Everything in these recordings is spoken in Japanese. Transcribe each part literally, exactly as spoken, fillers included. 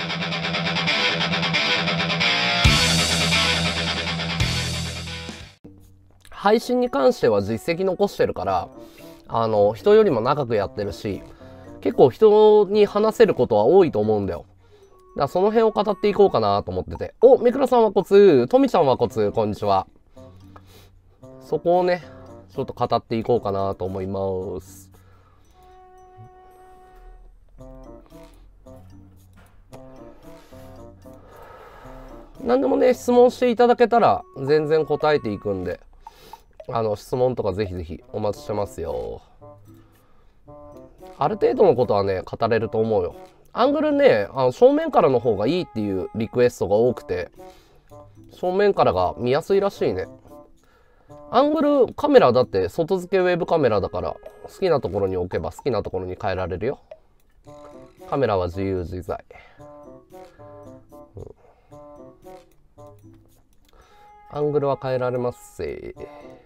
配信に関しては実績残してるから、あの、人よりも長くやってるし、結構人に話せることは多いと思うんだよ。だからその辺を語っていこうかなと思ってて。お、みくらさんはコツ、とみちゃんはコツ、こんにちは。そこをね、ちょっと語っていこうかなと思います。何でもね、質問していただけたら全然答えていくんで、あの、質問とかぜひぜひお待ちしてますよ。ある程度のことはね、語れると思うよ。アングルね、あの正面からの方がいいっていうリクエストが多くて、正面からが見やすいらしいね。アングルカメラだって外付けウェブカメラだから、好きなところに置けば好きなところに変えられるよ。カメラは自由自在。うん、アングルは変えられますせ。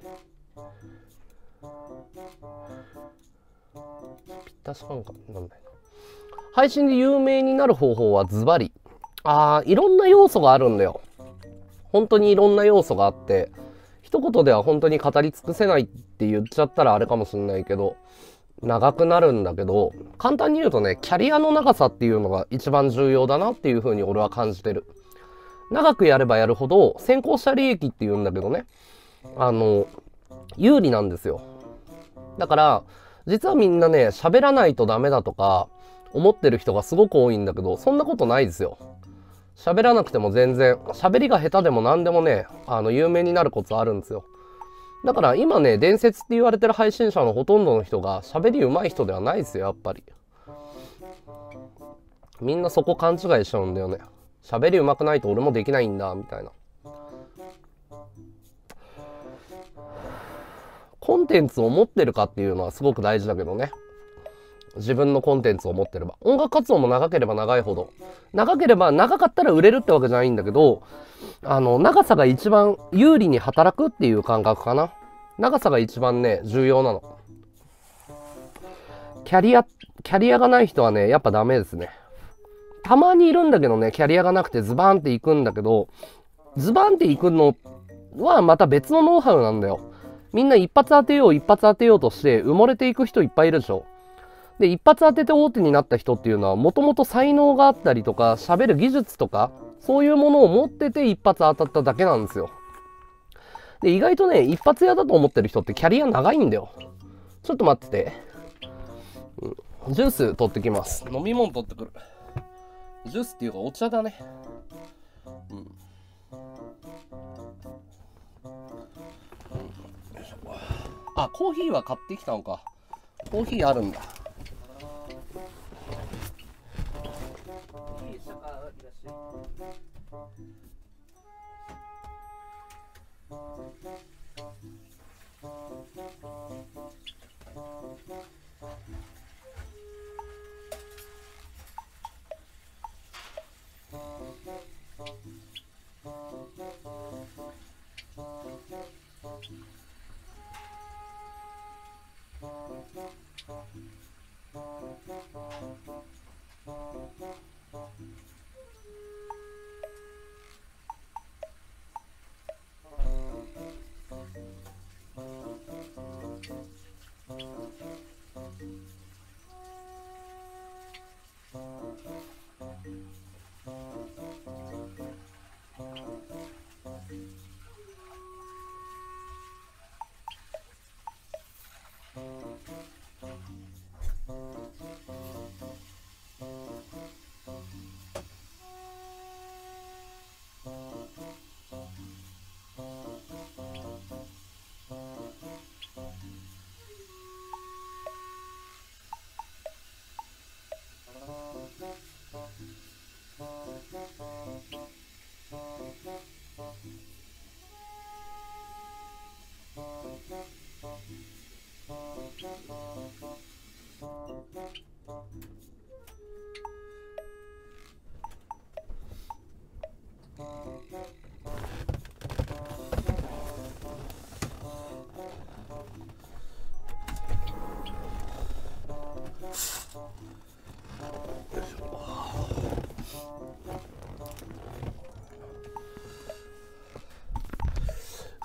ぴったし感かなんだよな。配信で有名になる方法はズバリ。あー、いろんな要素があるんだよ。本当にいろんな要素があって、一言では本当に語り尽くせないって言っちゃったらあれかもしれないけど、長くなるんだけど、簡単に言うとね、キャリアの長さっていうのが一番重要だなっていうふうに俺は感じてる。長くやればやるほど、先行者利益っていうんだけどね、あの、有利なんですよ。だから、実はみんなね、喋らないとダメだとか、思ってる人がすごく多いんだけど、そんなことないですよ。喋らなくても全然、喋りが下手でも何でもね、あの、有名になるコツあるんですよ。だから今ね、伝説って言われてる配信者のほとんどの人が喋り上手い人ではないですよ、やっぱり。みんなそこ勘違いしちゃうんだよね。喋り上手くないと俺もできないんだ、みたいな。コンテンツを持ってるかっていうのはすごく大事だけどね。自分のコンテンツを持ってれば。音楽活動も長ければ長いほど。長ければ長かったら売れるってわけじゃないんだけど、あの、長さが一番有利に働くっていう感覚かな。長さが一番ね、重要なの。キャリア、キャリアがない人はね、やっぱダメですね。たまにいるんだけどね、キャリアがなくてズバーンっていくんだけど、ズバーンっていくのはまた別のノウハウなんだよ。みんな一発当てよう、一発当てようとして埋もれていく人いっぱいいるでしょ。で、一発当てて大手になった人っていうのは、もともと才能があったりとか、喋る技術とか、そういうものを持ってて一発当たっただけなんですよ。で、意外とね、一発屋だと思ってる人ってキャリア長いんだよ。ちょっと待ってて。うん、ジュース取ってきます。飲み物取ってくる。ジュースっていうかお茶だね。うん。あ、コーヒーは買ってきたのか。コーヒーあるんだ。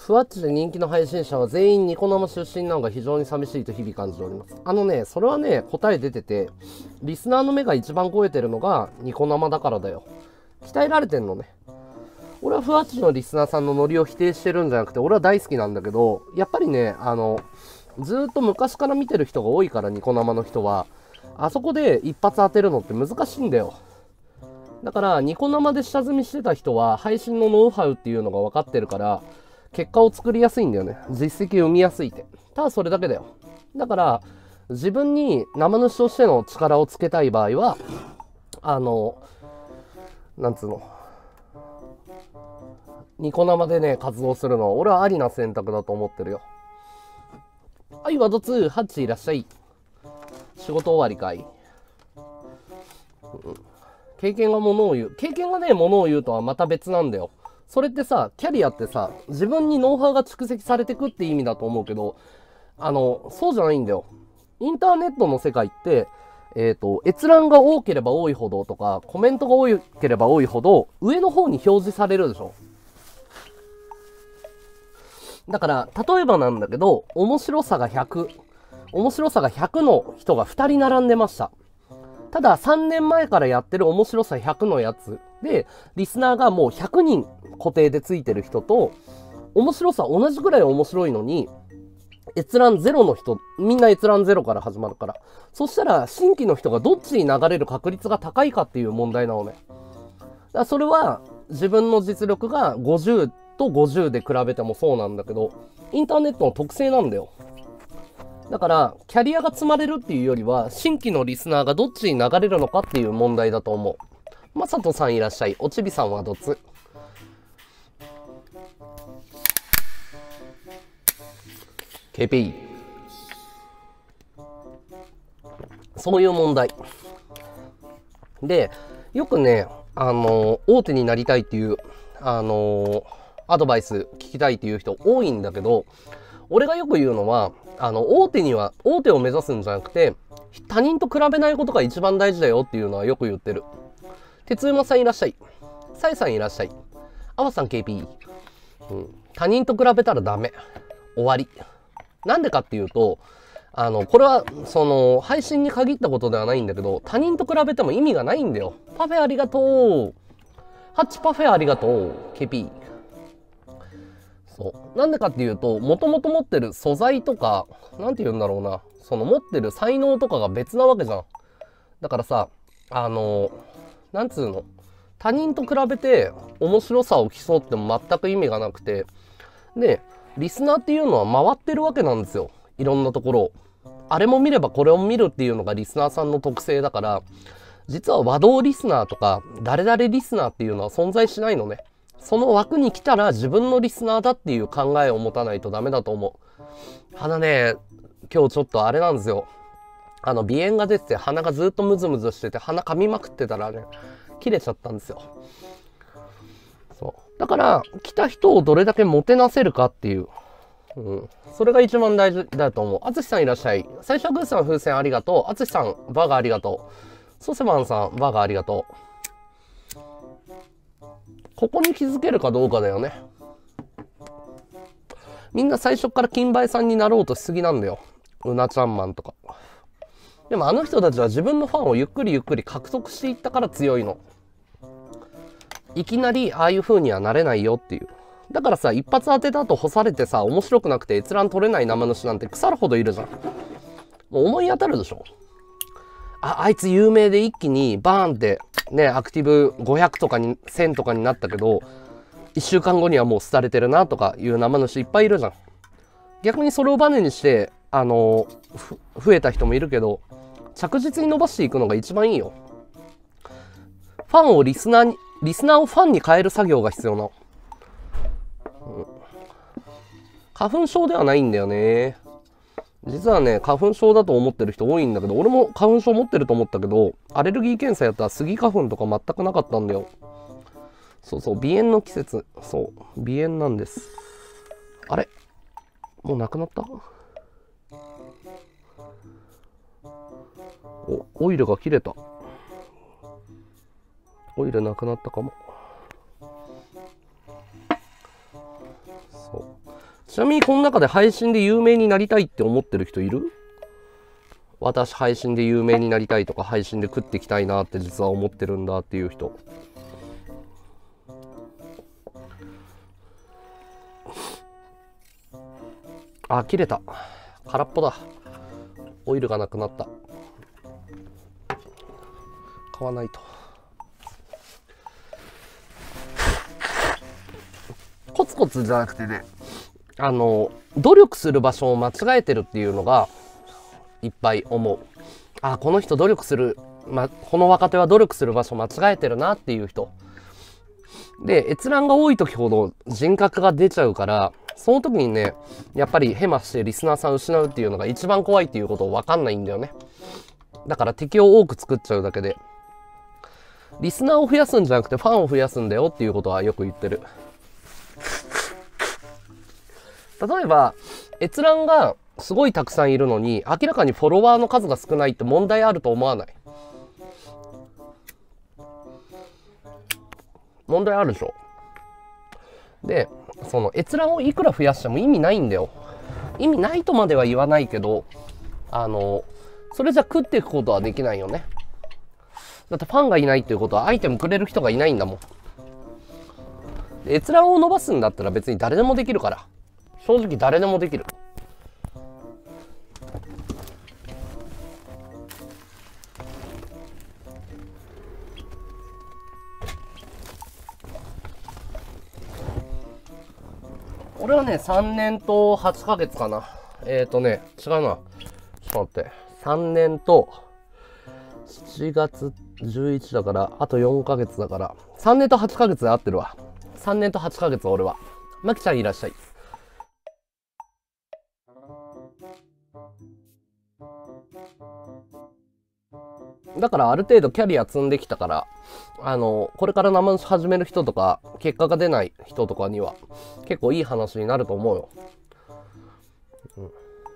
ふわっちで人気の配信者は全員ニコ生出身なのが非常に寂しいと日々感じております。あのね、それはね、答え出てて、リスナーの目が一番超えてるのがニコ生だからだよ。鍛えられてんのね。俺はふわっちのリスナーさんのノリを否定してるんじゃなくて、俺は大好きなんだけど、やっぱりね、あの、ずーっと昔から見てる人が多いから、ニコ生の人は、あそこで一発当てるのって難しいんだよ。だから、ニコ生で下積みしてた人は、配信のノウハウっていうのが分かってるから、結果を作りやすいんだよね。実績を生みやすいって。ただそれだけだよ。だから、自分に生主としての力をつけたい場合は、あの、なんつうの、ニコ生でね、活動するのは、俺はありな選択だと思ってるよ。はい、ワドツー、ハッチいらっしゃい。仕事終わりかい。うん、経験が物を言う。経験がね、物を言うとはまた別なんだよ。それってさ、キャリアってさ、自分にノウハウが蓄積されてくって意味だと思うけど、あの、そうじゃないんだよ。インターネットの世界って、えっと、閲覧が多ければ多いほどとか、コメントが多ければ多いほど、上の方に表示されるでしょ。だから、例えばなんだけど、面白さがひゃく、面白さがひゃくの人がふたり並んでました。ただ、さんねんまえからやってる面白さひゃくのやつで、リスナーがもうひゃくにん固定でついてる人と、面白さ同じぐらい面白いのに、閲覧ゼロの人、みんな閲覧ゼロから始まるから。そしたら、新規の人がどっちに流れる確率が高いかっていう問題なのね。だからそれは、自分の実力がごじゅうとごじゅうで比べてもそうなんだけど、インターネットの特性なんだよ。だから、キャリアが積まれるっていうよりは、新規のリスナーがどっちに流れるのかっていう問題だと思う。まさとさんいらっしゃい。おちびさんはどつ。ケーピー。そういう問題。で、よくね、あの、大手になりたいっていう、あの、アドバイス聞きたいっていう人多いんだけど、俺がよく言うのは、あの、大手には、大手を目指すんじゃなくて、他人と比べないことが一番大事だよっていうのはよく言ってる。鉄馬さんいらっしゃい。さえさんいらっしゃい。あわさん ケーピー。うん。他人と比べたらダメ。終わり。なんでかっていうと、あの、これは、その、配信に限ったことではないんだけど、他人と比べても意味がないんだよ。パフェありがとう。ハッチパフェありがとう。ケーピー。そう。なんでかっていうと、もともと持ってる素材とか、なんて言うんだろうな。その持ってる才能とかが別なわけじゃん。だからさ、あの、なんつうの。他人と比べて面白さを競っても全く意味がなくて。で、リスナーっていうのは回ってるわけなんですよ。いろんなところを。あれも見ればこれを見るっていうのがリスナーさんの特性だから、実は和道リスナーとか、誰々リスナーっていうのは存在しないのね。その枠に来たら自分のリスナーだっていう考えを持たないとダメだと思う。鼻ね、今日ちょっとあれなんですよ。あの、鼻炎が出てて鼻がずっとムズムズしてて鼻噛みまくってたらね、切れちゃったんですよ。そう。だから、来た人をどれだけもてなせるかっていう。うん。それが一番大事だと思う。あつしさんいらっしゃい。最初はグーさん風船ありがとう。あつしさん、バーガーありがとう。ソセマンさん、バーガーありがとう。ここに気づけるかどうかだよね。みんな最初から金梅さんになろうとしすぎなんだよ。うなちゃんマンとか。でもあの人たちは自分のファンをゆっくりゆっくり獲得していったから強いの。いきなりああいう風にはなれないよっていう。だからさ、一発当てだと干されてさ、面白くなくて閲覧取れない生主なんて腐るほどいるじゃん。もう思い当たるでしょ。あ、あいつ有名で一気にバーンってね、アクティブごひゃくとかにせんとかになったけど、いっしゅうかんごにはもう廃れてるなとかいう生主いっぱいいるじゃん。逆にそれをバネにして、あのー、増えた人もいるけど、着実に伸ばしていくのが一番いいよ。ファンをリスナーに、リスナーをファンに変える作業が必要なの。うん、花粉症ではないんだよね。実はね、花粉症だと思ってる人多いんだけど、俺も花粉症持ってると思ったけど、アレルギー検査やったらスギ花粉とか全くなかったんだよ。そうそう、鼻炎の季節。そう、鼻炎なんです。あれ？もうなくなった？お、オイルが切れた。オイルなくなったかも。そう。 ちなみにこの中で配信で有名になりたいって思ってる人いる？私配信で有名になりたいとか配信で食っていきたいなって実は思ってるんだっていう人。あ、切れた。空っぽだ。オイルがなくなった。買わないと。コツコツじゃなくてね、あの努力する場所を間違えてるっていうのがいっぱい思う。あ、この人努力する、ま、この若手は努力する場所間違えてるなっていう人で、閲覧が多い時ほど人格が出ちゃうから、その時にね、やっぱりヘマしてリスナーさん失うっていうのが一番怖いっていうことを分かんないんだよね。だから敵を多く作っちゃうだけで、リスナーを増やすんじゃなくてファンを増やすんだよっていうことはよく言ってる。例えば閲覧がすごいたくさんいるのに明らかにフォロワーの数が少ないって問題あると思わない？問題あるでしょ。で、その閲覧をいくら増やしても意味ないんだよ。意味ないとまでは言わないけど、あのそれじゃ食っていくことはできないよね。だってファンがいないっていうことはアイテムくれる人がいないんだもん。閲覧を伸ばすんだったら別に誰でもできるから、正直誰でもできる。俺はね、さんねんとはちかげつかな。えっとね、違うな。ちょっと待って。さんねんとしちがつじゅういちだから、あとよんかげつだから、さんねんとはちかげつで合ってるわ。さんねんとはちかげつ俺は。まきちゃんいらっしゃい。だからある程度キャリア積んできたから、あのこれから生主始める人とか結果が出ない人とかには結構いい話になると思うよ。うん、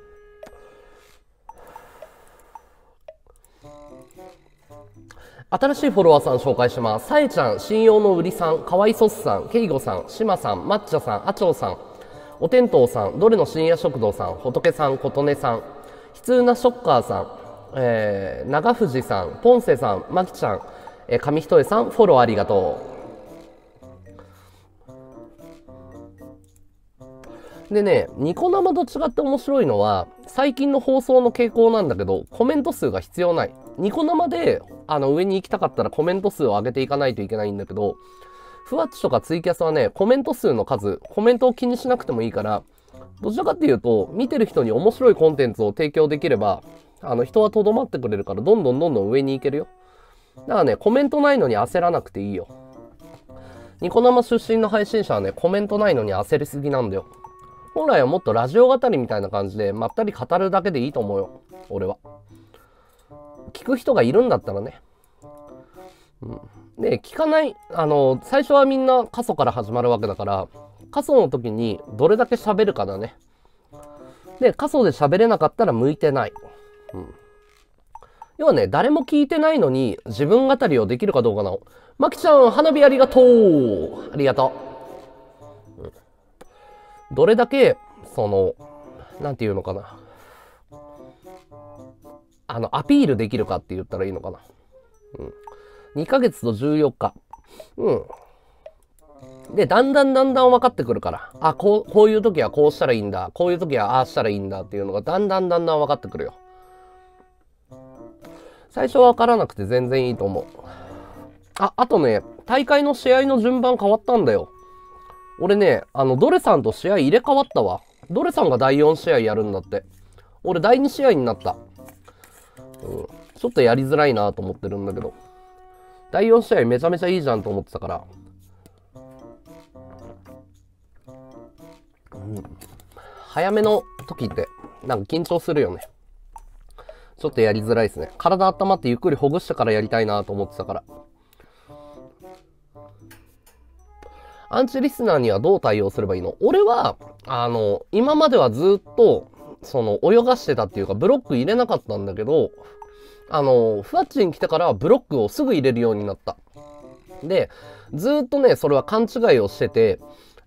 新しいフォロワーさん紹介します。さえちゃん、信用の売りさん、かわいそっさん、けいごさん、しまさん、抹茶さん、あちょうさん、おてんとうさん、どれの深夜食堂さん、ほとけさん、ことねさん、悲痛なショッカーさん、えー、長藤さん、ポンセさん、まきちゃん、えー、上一重さん、フォローありがとう。でね、ニコ生と違って面白いのは、最近の放送の傾向なんだけど、コメント数が必要ない。ニコ生であの上に行きたかったらコメント数を上げていかないといけないんだけど、ふわっちとかツイキャスはね、コメント数の数、コメントを気にしなくてもいいから、どちらかっていうと、見てる人に面白いコンテンツを提供できれば、あの人はとどまってくれるから、どんどんどんどん上に行けるよ。だからね、コメントないのに焦らなくていいよ。ニコ生出身の配信者はね、コメントないのに焦りすぎなんだよ。本来はもっとラジオ語りみたいな感じで、まったり語るだけでいいと思うよ。俺は。聞く人がいるんだったらね。うん、で、聞かない、あの、最初はみんな過疎から始まるわけだから、過疎の時にどれだけ喋るかだね。で、過疎で喋れなかったら向いてない。うん、要はね、誰も聞いてないのに自分語りをできるかどうかな。まきちゃん、花火ありがとう。ありがとう。うん、どれだけ、その、なんていうのかな。あの、アピールできるかって言ったらいいのかな。うん、にかげつとじゅうよっか。うん。で、だんだんだんだん分かってくるから。あ、こう、こういう時はこうしたらいいんだ。こういう時はああしたらいいんだっていうのがだんだんだんだん分かってくるよ。最初は分からなくて全然いいと思う。あ、あとね、大会の試合の順番変わったんだよ。俺ね、あの、ドレさんと試合入れ替わったわ。ドレさんがだいよん試合やるんだって。俺だいに試合になった。うん、ちょっとやりづらいなと思ってるんだけど。だいよん試合めちゃめちゃいいじゃんと思ってたから。うん、早めの時ってなんか緊張するよね。ちょっとやりづらいですね。体温まってゆっくりほぐしてからやりたいなと思ってたから。アンチリスナーにはどう対応すればいいの？俺はあの今まではずっとその泳がしてたっていうかブロック入れなかったんだけど、あのふわっちに来てからはブロックをすぐ入れるようになった。でずっとねそれは勘違いをしてて、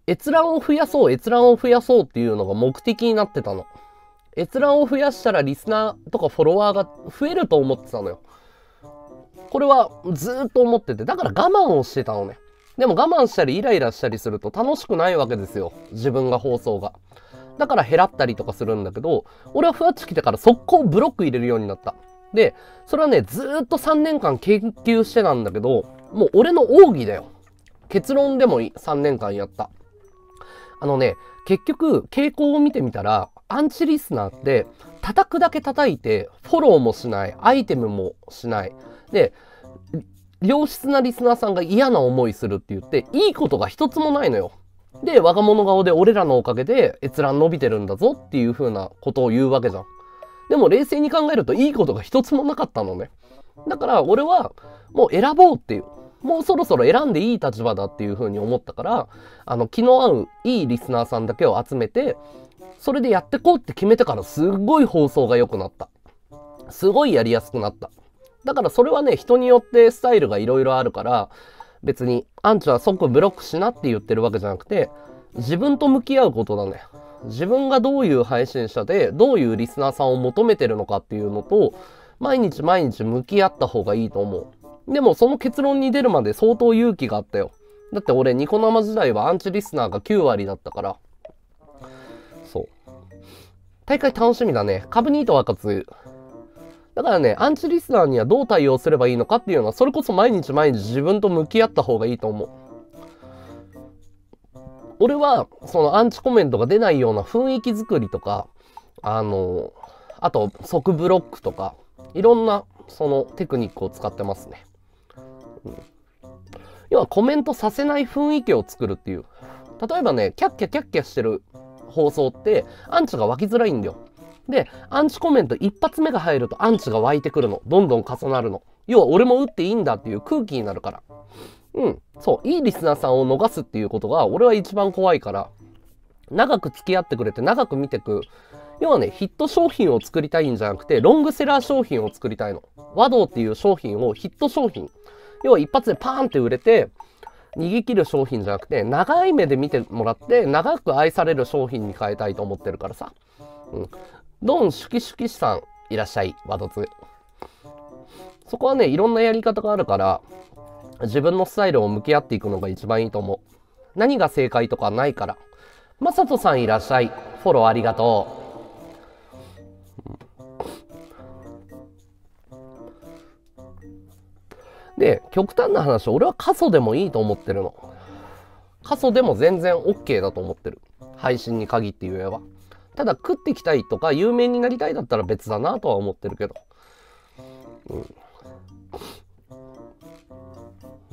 閲覧を増やそう、閲覧を増やそうっていうのが目的になってたの。閲覧を増やしたらリスナーとかフォロワーが増えると思ってたのよ。これはずーっと思ってて、だから我慢をしてたのね。でも我慢したりイライラしたりすると楽しくないわけですよ。自分が放送が。だから減らったりとかするんだけど、俺はふわっち来てから速攻ブロック入れるようになった。で、それはね、ずーっとさんねんかん研究してたんだけど、もう俺の奥義だよ。結論でもいい。さんねんかんやった。あのね、結局傾向を見てみたら、アンチリスナーって叩くだけ叩いてフォローもしない、アイテムもしない。で、良質なリスナーさんが嫌な思いするって言って、いいことが一つもないのよ。で、我が物顔で俺らのおかげで閲覧伸びてるんだぞっていう風なことを言うわけじゃん。でも冷静に考えるといいことが一つもなかったのね。だから俺はもう選ぼうっていう。もうそろそろ選んでいい立場だっていう風に思ったから、あの、気の合ういいリスナーさんだけを集めて、それでやってこうって決めてからすっごい放送が良くなった。すごいやりやすくなった。だからそれはね、人によってスタイルがいろいろあるから、別にアンチは即ブロックしなって言ってるわけじゃなくて、自分と向き合うことだね。自分がどういう配信者で、どういうリスナーさんを求めてるのかっていうのと、毎日毎日向き合った方がいいと思う。でもその結論に出るまで相当勇気があったよ。だって俺ニコ生時代はアンチリスナーがきゅうわりだったから。そう。大会楽しみだね。株ニートは勝つ。だからね、アンチリスナーにはどう対応すればいいのかっていうのは、それこそ毎日毎日自分と向き合った方がいいと思う。俺は、そのアンチコメントが出ないような雰囲気作りとか、あの、あと即ブロックとか、いろんなそのテクニックを使ってますね。うん、要はコメントさせない雰囲気を作るっていう。例えばね、キャッキャキャッキャしてる放送ってアンチが湧きづらいんだよ。で、アンチコメント一発目が入るとアンチが湧いてくるの。どんどん重なるの。要は俺も打っていいんだっていう空気になるから。うん。そう。いいリスナーさんを逃すっていうことが俺は一番怖いから、長く付き合ってくれて長く見てく。要はね、ヒット商品を作りたいんじゃなくて、ロングセラー商品を作りたいの。和道っていう商品をヒット商品。要は一発でパーンって売れて、逃げ切る商品じゃなくて、長い目で見てもらって、長く愛される商品に変えたいと思ってるからさ。うん。ドンシュキシュキシさん、いらっしゃい、ワドツ。そこはね、いろんなやり方があるから、自分のスタイルを向き合っていくのが一番いいと思う。何が正解とかないから。まさとさんいらっしゃい。フォローありがとう。で、極端な話、俺は過疎でもいいと思ってるの。過疎でも全然 OK だと思ってる。配信に限って言えば。ただ食っていきたいとか有名になりたいだったら別だなとは思ってるけど。うんうん、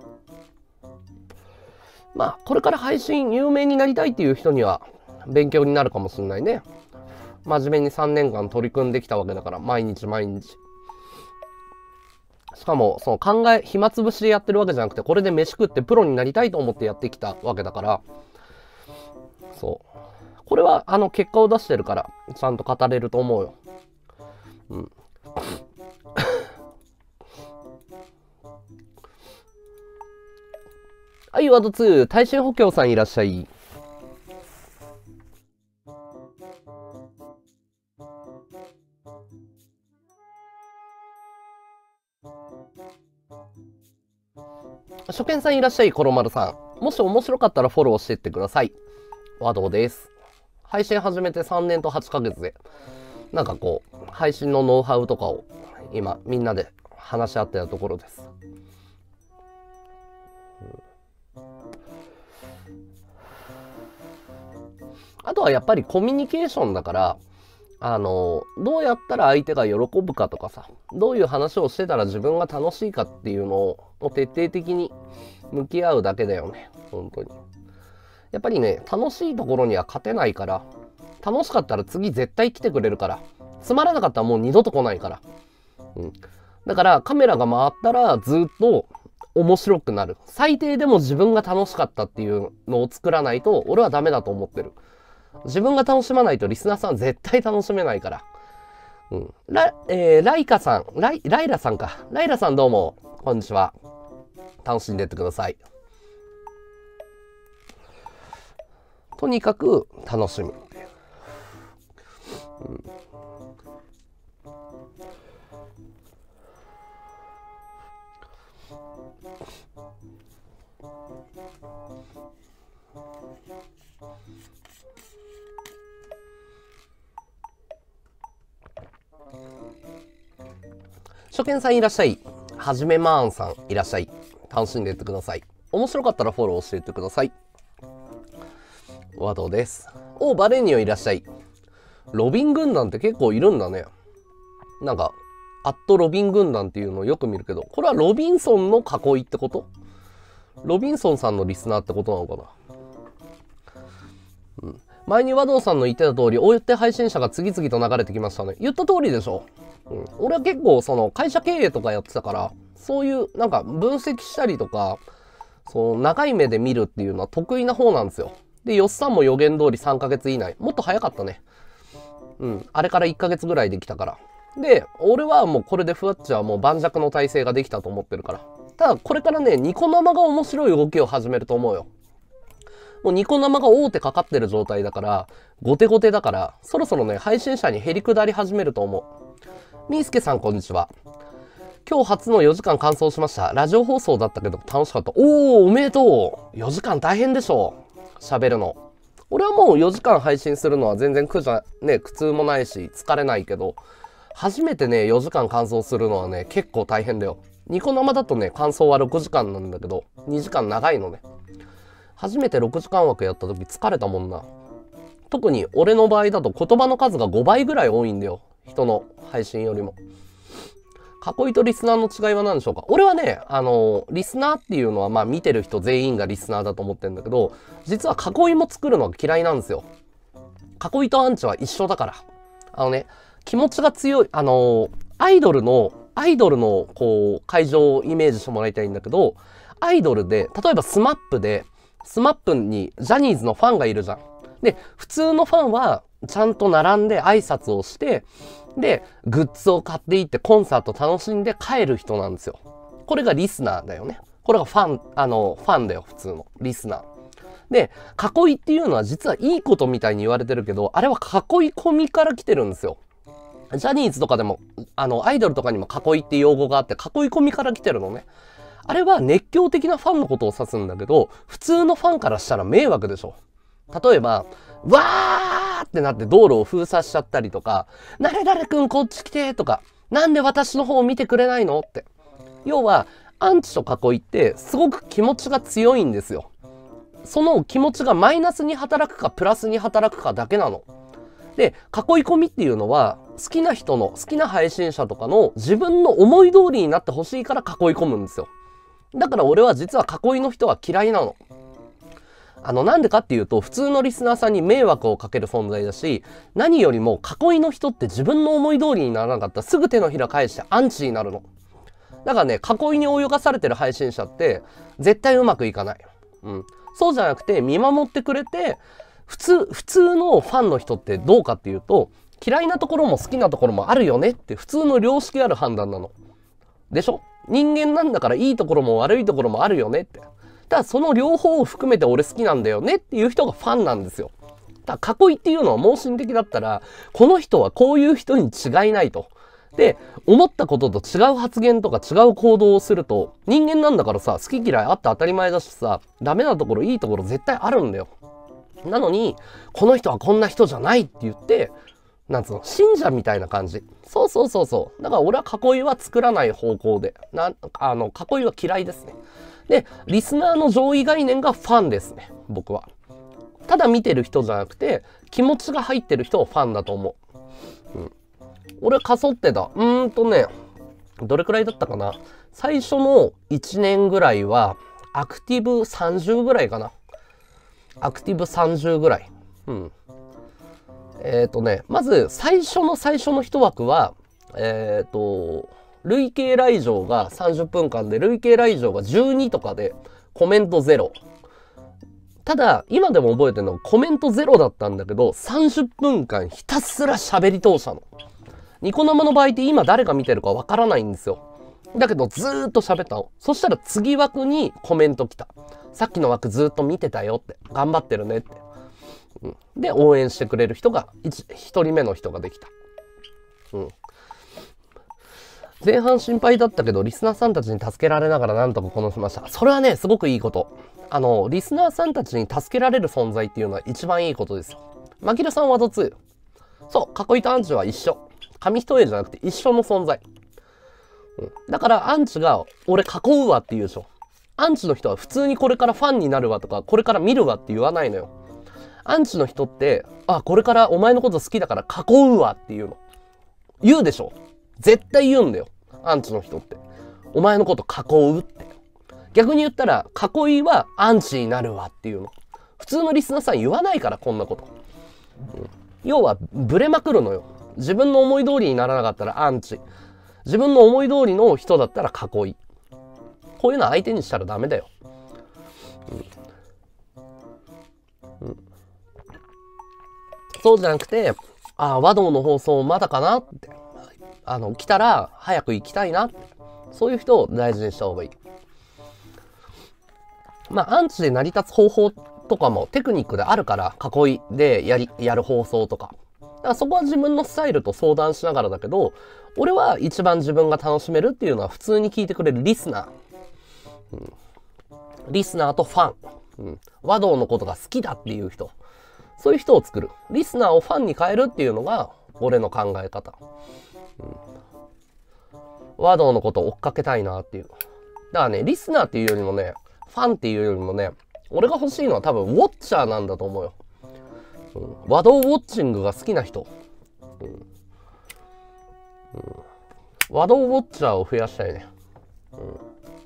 まあこれから配信有名になりたいっていう人には勉強になるかもしれないね。真面目にさんねんかん取り組んできたわけだから、毎日毎日。しかもその考え暇つぶしでやってるわけじゃなくて、これで飯食ってプロになりたいと思ってやってきたわけだから、そうこれはあの結果を出してるからちゃんと語れると思うよ。うん。はい、ワードツー、耐震補強さんいらっしゃい。初見さんいらっしゃい、コロマルさん。もし面白かったらフォローしてってください。ワドです。配信始めてさんねんとはちかげつで、なんかこう、配信のノウハウとかを今みんなで話し合ってたところです。あとはやっぱりコミュニケーションだから、あの、どうやったら相手が喜ぶかとかさ、どういう話をしてたら自分が楽しいかっていうのを徹底的に向き合うだけだよね、本当に。やっぱりね、楽しいところには勝てないから、楽しかったら次絶対来てくれるから、つまらなかったらもう二度と来ないから。うん。だからカメラが回ったらずっと面白くなる。最低でも自分が楽しかったっていうのを作らないと、俺はダメだと思ってる。自分が楽しまないとリスナーさん絶対楽しめないから。うん。ラ、えー、ライカさん、ライ、ライラさんか。ライラさんどうも、こんにちは。楽しんでってください。 とにかく楽しむっていう。うん、初見さんいらっしゃい。はじめまーんさんいらっしゃい。楽しんでいってください。面白かったらフォローしていってください。和道です。お、バレニオいらっしゃい。ロビン軍団って結構いるんだね。なんか、アットロビン軍団っていうのをよく見るけど、これはロビンソンの囲いってこと？ロビンソンさんのリスナーってことなのかな。うん。前に和道さんの言ってた通り、大手配信者が次々と流れてきましたね。言った通りでしょ。うん。俺は結構その会社経営とかやってたから、そういうなんか分析したりとか、そう長い目で見るっていうのは得意な方なんですよ。で、よっさんも予言通りさんかげつ以内。もっと早かったね。うん。あれからいっかげつぐらいできたから。で、俺はもうこれでふわっちはもう盤石の体制ができたと思ってるから。ただ、これからね、ニコ生が面白い動きを始めると思うよ。もうニコ生が大手かかってる状態だから、ゴテゴテだから、そろそろね、配信者に減り下り始めると思う。みーすけさん、こんにちは。今日初のよじかん完走しました。ラジオ放送だったけど楽しかった。おー、おめでとう。よじかん大変でしょ。喋るの。俺はもうよじかん配信するのは全然苦じゃ、ね、苦痛もないし、疲れないけど、初めてね、よじかん完走するのはね、結構大変だよ。ニコ生だとね、完走はろくじかんなんだけど、にじかん長いのね。初めてろくじかん枠やった時疲れたもんな。特に俺の場合だと言葉の数がごばいぐらい多いんだよ。人の配信よりも。囲いとリスナーの違いは何でしょうか？俺はね、あの、リスナーっていうのはまあ見てる人全員がリスナーだと思ってるんだけど、実は囲いも作るのが嫌いなんですよ。囲いとアンチは一緒だから。あのね、気持ちが強い、あの、アイドルの、アイドルのこう、会場をイメージしてもらいたいんだけど、アイドルで、例えばスマップで、スマップにジャニーズのファンがいるじゃん。で、普通のファンはちゃんと並んで挨拶をして、で、グッズを買っていってコンサート楽しんで帰る人なんですよ。これがリスナーだよね。これがファン、あの、ファンだよ、普通の。リスナー。で、囲いっていうのは実はいいことみたいに言われてるけど、あれは囲い込みから来てるんですよ。ジャニーズとかでも、あの、アイドルとかにも囲いって用語があって、囲い込みから来てるのね。あれは熱狂的なファンのことを指すんだけど、普通のファンからしたら迷惑でしょ。例えば、わーってなって道路を封鎖しちゃったりとか、誰々くんこっち来てとか、なんで私の方を見てくれないのって。要は、アンチと囲いってすごく気持ちが強いんですよ。その気持ちがマイナスに働くかプラスに働くかだけなの。で、囲い込みっていうのは、好きな人の、好きな配信者とかの自分の思い通りになってほしいから囲い込むんですよ。だから俺は実は囲いの人は嫌いなの。あの、なんでかっていうと、普通のリスナーさんに迷惑をかける存在だし、何よりも囲いの人って自分の思い通りにならなかったらすぐ手のひら返してアンチになるの。だからね、囲いに泳がされてる配信者って絶対うまくいかない。うん。そうじゃなくて見守ってくれて、普通、普通のファンの人ってどうかっていうと、嫌いなところも好きなところもあるよねって普通の良識ある判断なの。でしょ？人間なんだからいいところも悪いところもあるよねって。ただその両方を含めて俺好きなんだよねっていう人がファンなんですよ。だから囲いっていうのは盲信的だったら、この人はこういう人に違いないと。で、思ったことと違う発言とか違う行動をすると、人間なんだからさ、好き嫌いあって当たり前だしさ、ダメなところいいところ絶対あるんだよ。なのに、この人はこんな人じゃないって言って、なんつうの、信者みたいな感じ。そうそうそうそう。だから俺は囲いは作らない方向で。な、あの、囲いは嫌いですね。で、リスナーの上位概念がファンですね。僕は。ただ見てる人じゃなくて、気持ちが入ってる人をファンだと思う。うん。俺、かそってた。うーんとね、どれくらいだったかな。最初のいちねんぐらいは、アクティブさんじゅうぐらいかな。アクティブさんじゅうぐらい。うん。えっとね、まず最初の最初の一枠は、えっと、累計来場がさんじゅっぷんかんで、累計来場がじゅうにとかで、コメントゼロ。ただ、今でも覚えてるのはコメントゼロだったんだけど、さんじゅっぷんかんひたすら喋り通したの。ニコ生の場合って今誰が見てるかわからないんですよ。だけどずーっと喋ったの。そしたら次枠にコメント来た。さっきの枠ずーっと見てたよって。頑張ってるねって。 うん、で、応援してくれる人が一人目の人ができた。うん。前半心配だったけど、リスナーさんたちに助けられながらなんとかこなしました。それはね、すごくいいこと。あの、リスナーさんたちに助けられる存在っていうのは一番いいことですよ。マキルさんはワードツー。そう、囲いとアンチは一緒。紙一重じゃなくて一緒の存在。うん、だからアンチが俺囲うわって言うでしょ。アンチの人は普通にこれからファンになるわとか、これから見るわって言わないのよ。アンチの人って、あ、これからお前のこと好きだから囲うわっていうの。言うでしょ。絶対言うんだよ。アンチの人って。お前のこと囲うって。逆に言ったら、囲いはアンチになるわっていうの。普通のリスナーさん言わないから、こんなこと。うん、要は、ブレまくるのよ。自分の思い通りにならなかったらアンチ。自分の思い通りの人だったら囲い。こういうのは相手にしたらダメだよ。うんうん、そうじゃなくて、ああ、和道の放送まだかなって。あの、来たら早く行きたいなって。そういう人を大事にした方がいい。まあ、アンチで成り立つ方法とかもテクニックであるから、囲いでやり、やる放送とか。だからそこは自分のスタイルと相談しながらだけど、俺は一番自分が楽しめるっていうのは普通に聞いてくれるリスナー。うん、リスナーとファン。うん、和道のことが好きだっていう人。そういう人を作る。リスナーをファンに変えるっていうのが俺の考え方。うん、和道のことを追っかけたいなっていう。だからね、リスナーっていうよりもね、ファンっていうよりもね、俺が欲しいのは多分ウォッチャーなんだと思うよ。うん、和道ウォッチングが好きな人。うんうん、和道ウォッチャーを増やしたいね。うん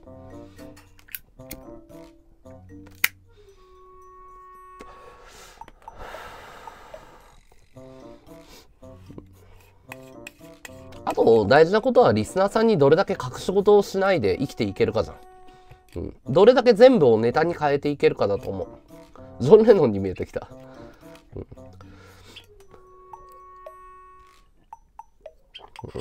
あと大事なことはリスナーさんにどれだけ隠し事をしないで生きていけるかじゃん。うん、どれだけ全部をネタに変えていけるかだと思う。ジョン・レノンに見えてきた。うんうん、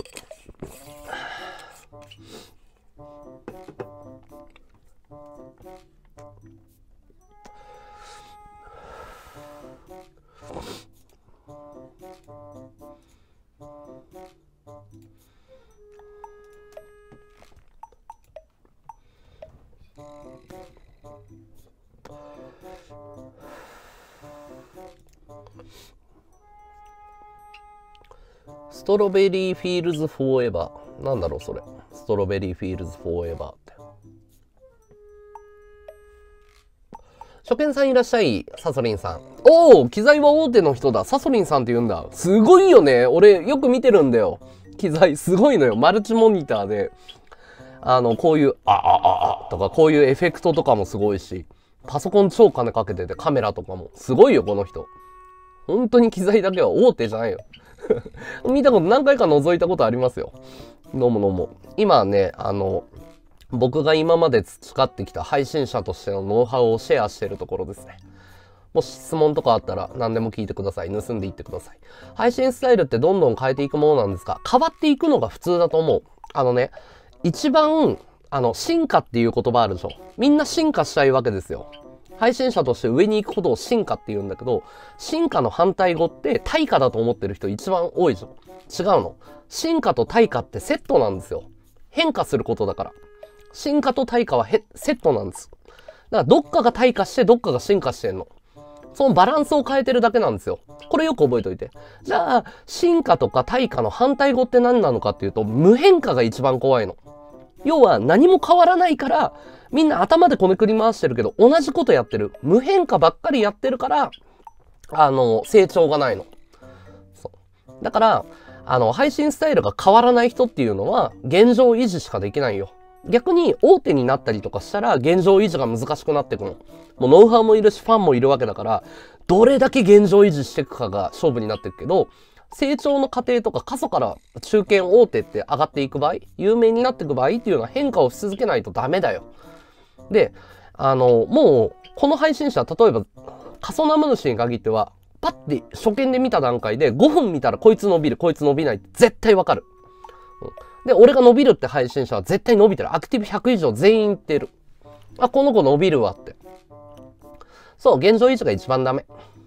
ストロベリーフィールズフォーエバー。なんだろうそれ。ストロベリーフィールズフォーエバーって。初見さんいらっしゃい、サソリンさん。おお、機材は大手の人だ。サソリンさんって言うんだ。すごいよね。俺よく見てるんだよ。機材すごいのよ。マルチモニターで。あの、こういう、あ、あ、あ、あ、とか、こういうエフェクトとかもすごいし、パソコン超金かけてて、カメラとかも。すごいよ、この人。本当に機材だけは大手じゃないよ。見たこと何回か覗いたことありますよ。どうもどうも。今ね、あの、僕が今まで培ってきた配信者としてのノウハウをシェアしているところですね。もし質問とかあったら何でも聞いてください。盗んでいってください。配信スタイルってどんどん変えていくものなんですが、変わっていくのが普通だと思う。あのね、一番、あの、進化っていう言葉あるでしょ。みんな進化したいわけですよ。配信者として上に行くことを進化って言うんだけど、進化の反対語って対価だと思ってる人一番多いでしょ。違うの。進化と対価ってセットなんですよ。変化することだから。進化と対価はセットなんです。だからどっかが退化してどっかが進化してんの。そのバランスを変えてるだけなんですよ。これよく覚えておいて。じゃあ、進化とか退化の反対語って何なのかっていうと、無変化が一番怖いの。要は何も変わらないから、みんな頭でこねくり回してるけど、同じことやってる。無変化ばっかりやってるから、あの、成長がないの。そう。だから、あの、配信スタイルが変わらない人っていうのは、現状維持しかできないよ。逆に大手になったりとかしたら、現状維持が難しくなってくの。もうノウハウもいるし、ファンもいるわけだから、どれだけ現状維持していくかが勝負になっていくけど、成長の過程とか過疎から中堅大手って上がっていく場合、有名になっていく場合っていうのは変化をし続けないとダメだよ。で、あの、もう、この配信者、例えば、過疎ナム主に限っては、パッて初見で見た段階でごふん見たらこいつ伸びる、こいつ伸びないって絶対わかる。うん、で、俺が伸びるって配信者は絶対伸びてる。アクティブひゃく以上全員言ってる。あ、この子伸びるわって。そう、現状維持が一番ダメ。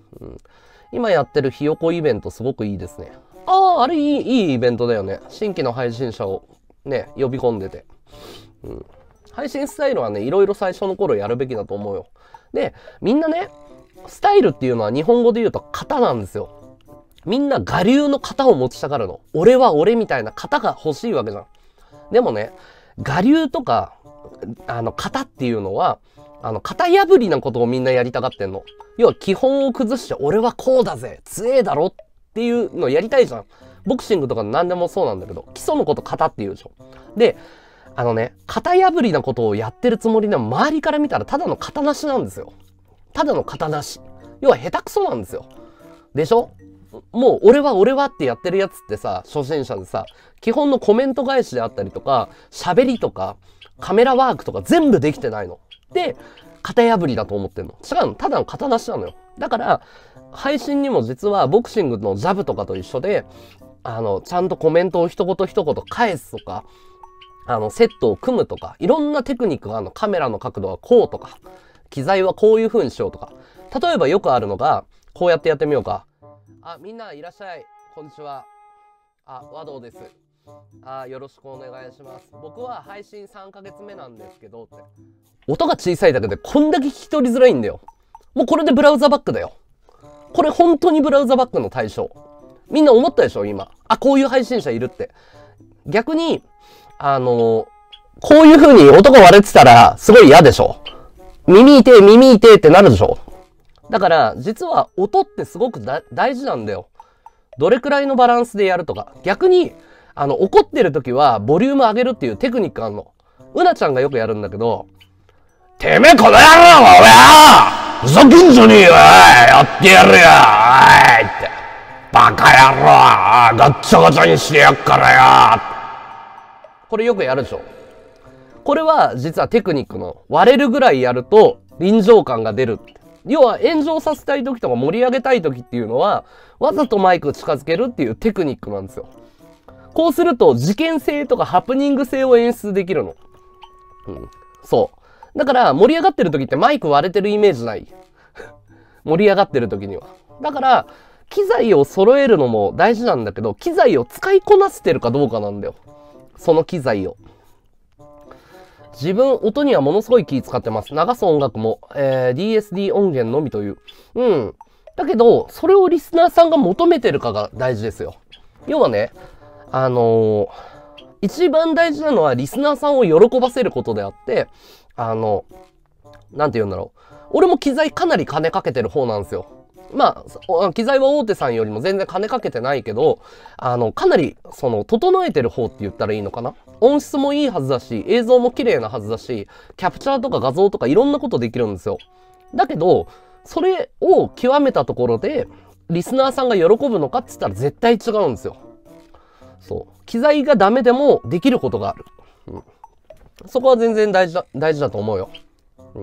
うん、今やってるひよこイベントすごくいいですね。ああ、あれいい、いいイベントだよね。新規の配信者をね、呼び込んでて。うん、配信スタイルはね、いろいろ最初の頃やるべきだと思うよ。で、みんなね、スタイルっていうのは日本語で言うと型なんですよ。みんな我流の型を持ちたがるの。俺は俺みたいな型が欲しいわけじゃん。でもね、我流とか、あの、型っていうのは、あの、型破りなことをみんなやりたがってんの。要は基本を崩して、俺はこうだぜ、強えだろっていうのをやりたいじゃん。ボクシングとか何でもそうなんだけど、基礎のこと型って言うでしょ。で、あのね、型破りなことをやってるつもりの周りから見たらただの型なしなんですよ。ただの型なし。要は下手くそなんですよ。でしょ？もう俺は俺はってやってるやつってさ、初心者でさ、基本のコメント返しであったりとか、喋りとか、カメラワークとか全部できてないの。で、型破りだと思ってんの。違うの。ただの型なしなのよ。だから、配信にも実はボクシングのジャブとかと一緒で、あの、ちゃんとコメントを一言一言返すとか、あの、セットを組むとか、いろんなテクニックがあるの。カメラの角度はこうとか、機材はこういう風にしようとか。例えばよくあるのが、こうやってやってみようか。あ、みんないらっしゃい。こんにちは。あ、和道です。あ、よろしくお願いします。僕は配信さんかげつめなんですけどって。音が小さいだけでこんだけ聞き取りづらいんだよ。もうこれでブラウザバックだよ。これ本当にブラウザバックの対象。みんな思ったでしょ今。あ、こういう配信者いるって。逆に、あのー、こういう風に音が割れてたらすごい嫌でしょ。耳痛い耳痛いってなるでしょ。だから実は音ってすごくだ大事なんだよ。どれくらいのバランスでやるとか。逆にあの怒ってる時はボリューム上げるっていうテクニックあんの。うなちゃんがよくやるんだけど、てめえこの野郎は俺ふざけんじゃねえよやってやるよおいってバカ野郎ガッチャガチャにしてやっからよ。これよくやるでしょ。これは実はテクニックの割れるぐらいやると臨場感が出る。要は炎上させたい時とか盛り上げたい時っていうのはわざとマイク近づけるっていうテクニックなんですよ。こうすると事件性とかハプニング性を演出できるの。うん、そう。だから盛り上がってる時ってマイク割れてるイメージない。盛り上がってる時には。だから機材を揃えるのも大事なんだけど、機材を使いこなせてるかどうかなんだよ。その機材を。自分、音にはものすごい気使ってます。流す音楽も、えー、ディーエスディー 音源のみという。うん。だけど、それをリスナーさんが求めてるかが大事ですよ。要はね、あのー、一番大事なのはリスナーさんを喜ばせることであって、あの、なんて言うんだろう。俺も機材かなり金かけてる方なんですよ。まあ、機材は大手さんよりも全然金かけてないけど、あの、かなり、その、整えてる方って言ったらいいのかな。音質もいいはずだし、映像も綺麗なはずだし、キャプチャーとか画像とかいろんなことできるんですよ。だけど、それを極めたところで、リスナーさんが喜ぶのかって言ったら絶対違うんですよ。そう。機材がダメでもできることがある。うん、そこは全然大事だ、大事だと思うよ。うん。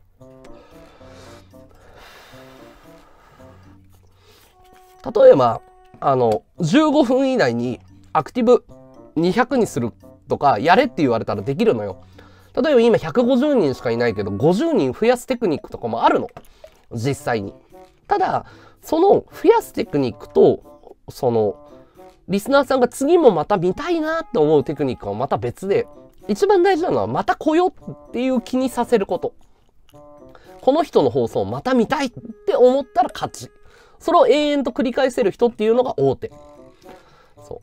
例えば、あの、じゅうごふん以内にアクティブにひゃくにするとか、やれって言われたらできるのよ。例えば今ひゃくごじゅうにんしかいないけど、ごじゅうにん増やすテクニックとかもあるの。実際に。ただ、その増やすテクニックと、その、リスナーさんが次もまた見たいなって思うテクニックはまた別で、一番大事なのはまた来よっていう気にさせること。この人の放送をまた見たいって思ったら勝ち。それを永遠と繰り返せる人っていうのが大手。そう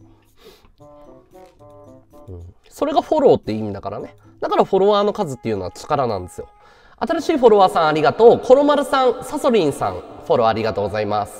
。うん、それがフォローって意味だからね。だからフォロワーの数っていうのは力なんですよ。新しいフォロワーさんありがとう。コロマルさん、サソリンさん、フォローありがとうございます。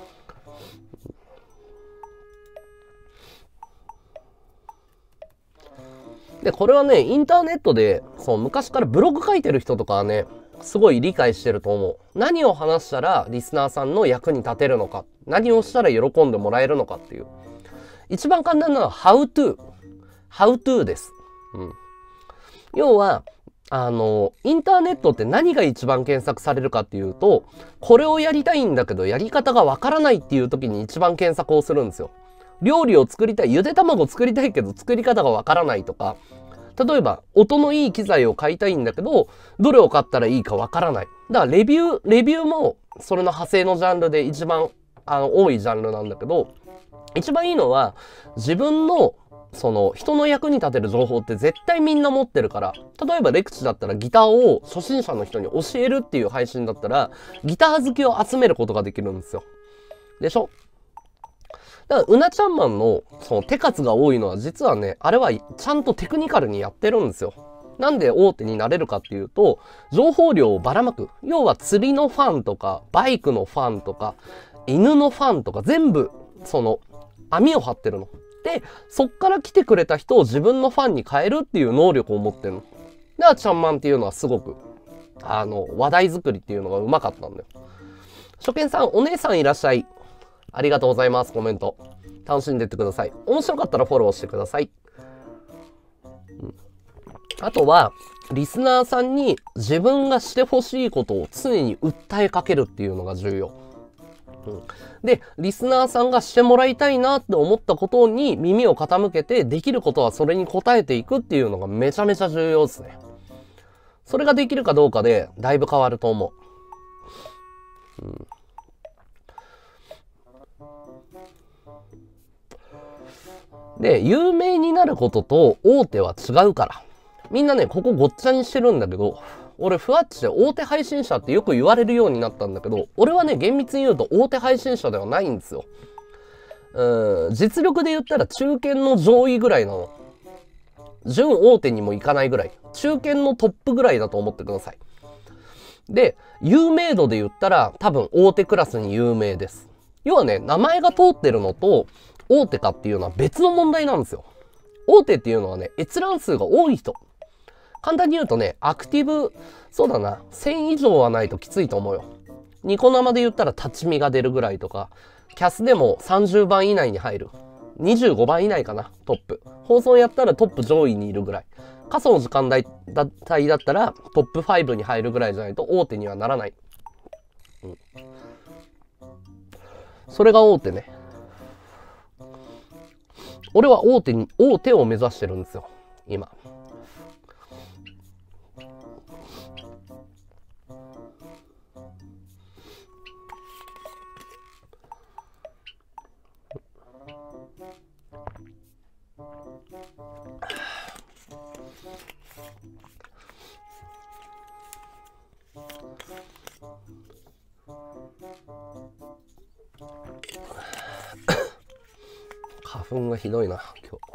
で、これはね、インターネットで、そう、昔からブログ書いてる人とかはね、すごい理解してると思う。何を話したらリスナーさんの役に立てるのか。何をしたら喜んでもらえるのかっていう。一番簡単なのは How to。How to です。うん。要は、あの、インターネットって何が一番検索されるかっていうと、これをやりたいんだけど、やり方がわからないっていう時に一番検索をするんですよ。料理を作りたい、ゆで卵作りたいけど作り方がわからないとか、 例えば、音のいい機材を買いたいんだけど、どれを買ったらいいかわからない。だからレビュー、レビューもそれの派生のジャンルで一番あの多いジャンルなんだけど、一番いいのは自分のその人の役に立てる情報って絶対みんな持ってるから、例えばレクチだったらギターを初心者の人に教えるっていう配信だったら、ギター好きを集めることができるんですよ。でしょ？だから、うなちゃんマンのその手数が多いのは実はね、あれはちゃんとテクニカルにやってるんですよ。なんで大手になれるかっていうと、情報量をばらまく。要は釣りのファンとか、バイクのファンとか、犬のファンとか全部、その、網を張ってるの。で、そっから来てくれた人を自分のファンに変えるっていう能力を持ってるの。だから、ちゃんマンっていうのはすごく、あの、話題作りっていうのがうまかったんだよ。初見さん、お姉さんいらっしゃい。ありがとうございます。コメント。楽しんでってください。面白かったらフォローしてください。うん、あとは、リスナーさんに自分がしてほしいことを常に訴えかけるっていうのが重要。うん、で、リスナーさんがしてもらいたいなって思ったことに耳を傾けて、できることはそれに応えていくっていうのがめちゃめちゃ重要ですね。それができるかどうかでだいぶ変わると思う。うんで、有名になることと大手は違うから。みんなね、ここごっちゃにしてるんだけど、俺、ふわっちで大手配信者ってよく言われるようになったんだけど、俺はね、厳密に言うと大手配信者ではないんですよ。うん、実力で言ったら中堅の上位ぐらいなの。準大手にもいかないぐらい。中堅のトップぐらいだと思ってください。で、有名度で言ったら多分大手クラスに有名です。要はね、名前が通ってるのと、大手かっていうのは別の問題なんですよ。大手っていうのはね、閲覧数が多い人。簡単に言うとね、アクティブ、そうだな、せん以上はないときついと思うよ。ニコ生で言ったら立ち見が出るぐらいとか、キャスでもさんじゅうばん以内に入る。にじゅうごばん以内かな、トップ。放送やったらトップ上位にいるぐらい。過疎の時間帯だったらトップごに入るぐらいじゃないと大手にはならない。うん、それが大手ね。俺は大手に、大手を目指してるんですよ、今。花粉がひどいな、今日。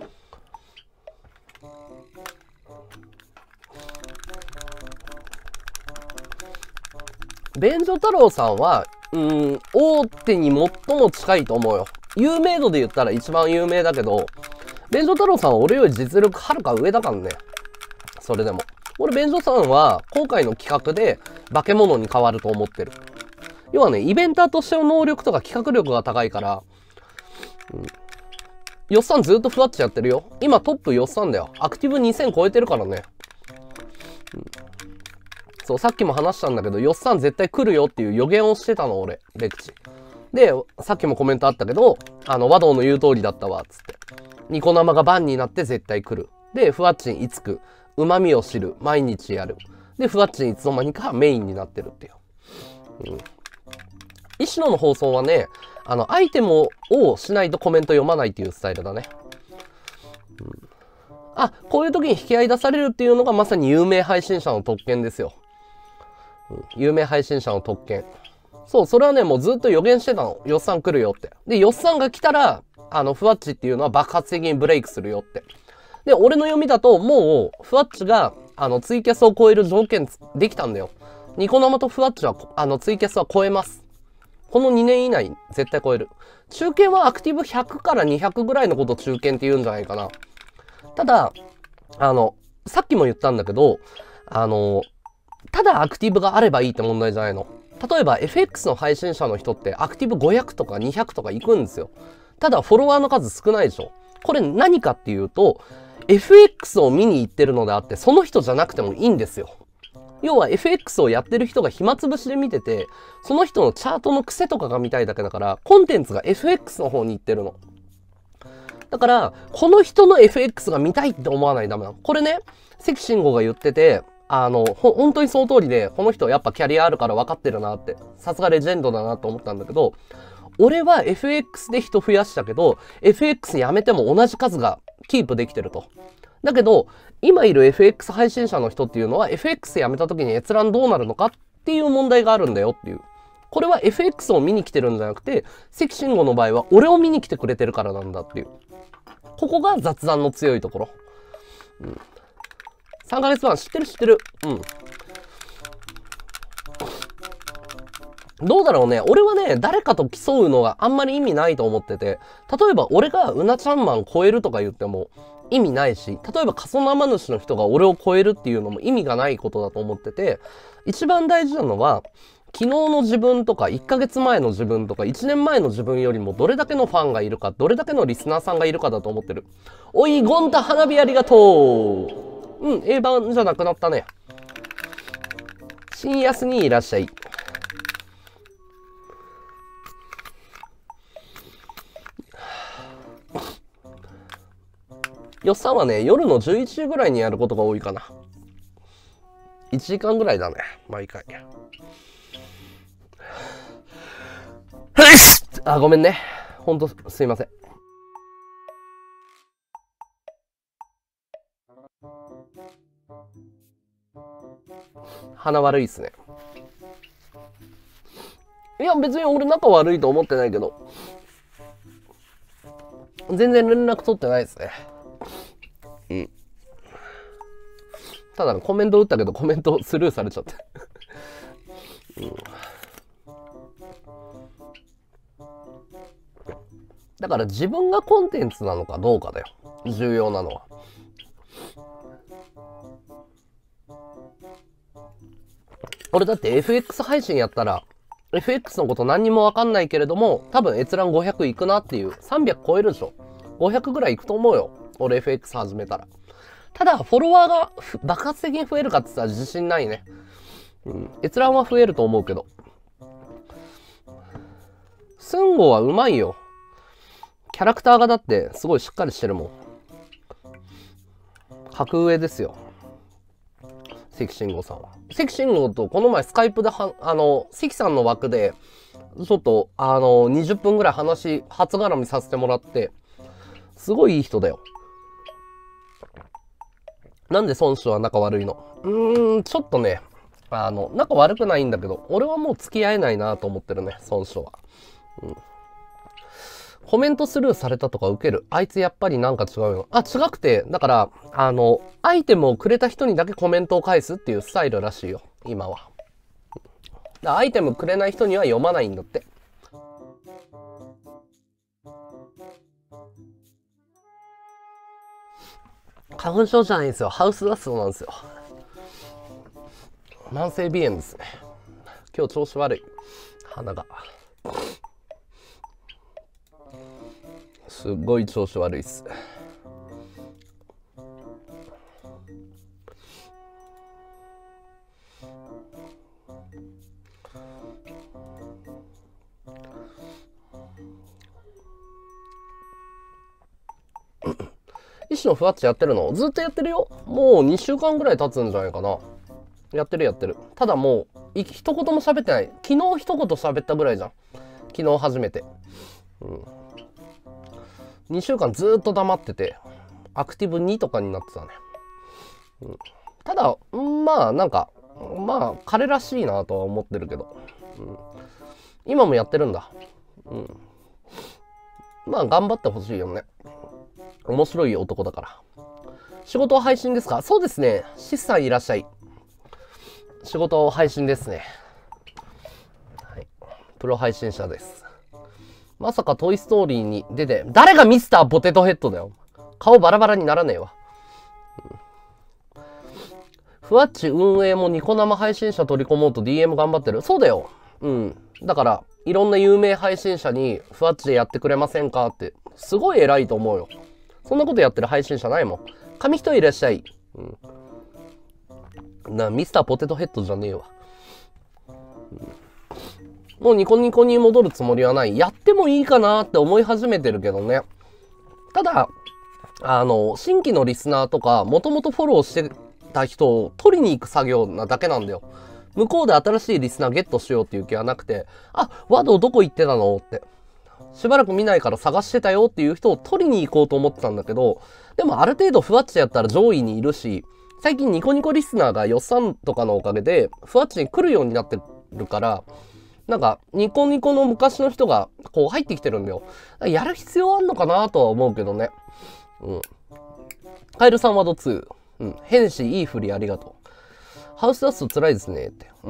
便所太郎さんは、うーん、大手に最も近いと思うよ。有名度で言ったら一番有名だけど、便所太郎さんは俺より実力はるか上だからね。それでも。俺、便所さんは今回の企画で化け物に変わると思ってる。要はね、イベンターとしての能力とか企画力が高いから、うん、よっさんずっとふわっちやってるよ。今トップよっさんだよ。アクティブにせん超えてるからね。うん、そう、さっきも話したんだけど、よっさん絶対来るよっていう予言をしてたの、俺、レクチ。で、さっきもコメントあったけど、あの、和道の言う通りだったわ、つって。ニコ生がバンになって絶対来る。で、ふわっちにいつく。旨味を知る。毎日やる。で、ふわっちにいつの間にかメインになってるっていう。うん。石野の放送はね、あの、アイテムをしないとコメント読まないっていうスタイルだね。うん、あ、こういう時に引き合い出されるっていうのがまさに有名配信者の特権ですよ。うん、有名配信者の特権。そう、それはね、もうずっと予言してたの。よっさん来るよって。で、よっさんが来たら、あの、ふわっちっていうのは爆発的にブレイクするよって。で、俺の読みだと、もう、ふわっちが、あの、ツイキャスを超える条件できたんだよ。ニコ生とふわっちは、あの、ツイキャスは超えます。このにねん以内に絶対超える。中堅はアクティブひゃくからにひゃくぐらいのことを中堅って言うんじゃないかな。ただ、あの、さっきも言ったんだけど、あの、ただアクティブがあればいいって問題じゃないの。例えば エフエックス の配信者の人ってアクティブごひゃくとかにひゃくとか行くんですよ。ただフォロワーの数少ないでしょ。これ何かっていうと、エフエックス を見に行ってるのであって、その人じゃなくてもいいんですよ。要は エフエックス をやってる人が暇つぶしで見てて、その人のチャートの癖とかが見たいだけだから、コンテンツが エフエックス の方に行ってるの。だかだから、この人の エフエックス が見たいって思わないとダメなの。これね、関慎吾が言ってて、あの、ほ、本当にその通りで、この人やっぱキャリアあるから分かってるなって、さすがレジェンドだなと思ったんだけど、俺は エフエックス で人増やしたけど、エフエックス やめても同じ数がキープできてると。だけど、今いる エフエックス 配信者の人っていうのは エフエックス やめた時に閲覧どうなるのかっていう問題があるんだよっていう。これは エフエックス を見に来てるんじゃなくて、関慎吾の場合は俺を見に来てくれてるからなんだっていう。ここが雑談の強いところ。うん。さんかげつまえ知ってる知ってる。うん。どうだろうね。俺はね、誰かと競うのがあんまり意味ないと思ってて、例えば俺がうなちゃんマン超えるとか言っても意味ないし、例えば過疎生主の人が俺を超えるっていうのも意味がないことだと思ってて、一番大事なのは、昨日の自分とかいっかげつまえの自分とかいちねんまえの自分よりもどれだけのファンがいるか、どれだけのリスナーさんがいるかだと思ってる。おい、ゴンタ花火ありがとう。うん、A 版じゃなくなったね。新安にいらっしゃい。よっさんはね、夜のじゅういちじぐらいにやることが多いかな。いちじかんぐらいだね、毎回。あ、ごめんね。ほんと、すいません。鼻悪いっすね。いや、別に俺仲悪いと思ってないけど、全然連絡取ってないですね。うん。ただコメント打ったけどコメントスルーされちゃって、うん、だから自分がコンテンツなのかどうかだよ、重要なのは。俺だって エフエックス 配信やったら エフエックス のこと何にも分かんないけれども、多分閲覧ごひゃくいくなっていう、さんびゃく超えるでしょ。ごひゃくぐらいいくと思うよ、俺 エフエックス 始めたら。ただフォロワーが爆発的に増えるかって言ったら自信ないね。うん、閲覧は増えると思うけど。スンゴはうまいよ。キャラクターがだってすごいしっかりしてるもん。格上ですよ、関慎吾さんは。関慎吾とこの前スカイプでは、あの、関さんの枠で、ちょっと、あの、にじゅっぷんぐらい話、初絡みさせてもらって、すごいいい人だよ。なんで孫子は仲悪いの？うーん、ちょっとね、あの、仲悪くないんだけど、俺はもう付き合えないなと思ってるね、孫子は。うん。コメントスルーされたとか受ける。あいつやっぱりなんか違うよ。あ、違くて、だから、あの、アイテムをくれた人にだけコメントを返すっていうスタイルらしいよ、今は。アイテムくれない人には読まないんだって。花粉症じゃないんですよ。ハウスダストなんですよ。慢性鼻炎ですね。今日調子悪い。鼻が。すっごい調子悪いっす。医師のふわっちやってるの？ずっとやってるよ。もうにしゅうかんぐらい経つんじゃないかな。やってるやってる。ただもう一言も喋ってない。昨日一言喋ったぐらいじゃん。昨日初めて。うん、にしゅうかんずっと黙ってて、アクティブにとかになってたね。うん、ただまあなんかまあ彼らしいなとは思ってるけど、うん、今もやってるんだ。うん、まあ頑張ってほしいよね。面白い男だから。仕事は配信ですか？そうですね。シスさんいらっしゃい。仕事は配信ですね。はい。プロ配信者です。まさかトイストーリーに出て、誰がミスターポテトヘッドだよ。顔バラバラにならねえわ。うん、ふわっち運営もニコ生配信者取り込もうと ディーエム 頑張ってる。そうだよ。うん。だから、いろんな有名配信者にふわっちでやってくれませんかって、すごい偉いと思うよ。そんなことやってる配信者ないもん。紙一重いらっしゃい。うん、な、ミスターポテトヘッドじゃねえわ。うん、もうニコニコに戻るつもりはない。やってもいいかなって思い始めてるけどね。 ただ、あの、新規のリスナーとか、もともとフォローしてた人を取りに行く作業なだけなんだよ。向こうで新しいリスナーゲットしようっていう気はなくて、あ、ワドどこ行ってたのって。しばらく見ないから探してたよっていう人を取りに行こうと思ってたんだけど、でもある程度ふわっちやったら上位にいるし、最近ニコニコリスナーがよっさんとかのおかげで、ふわっちに来るようになってるから、なんか、ニコニコの昔の人が、こう入ってきてるんだよ。やる必要あんのかなとは思うけどね。うん。カエルさんワードツー。うん。変し、いい振りありがとう。ハウスダスト辛いですね。って。うん。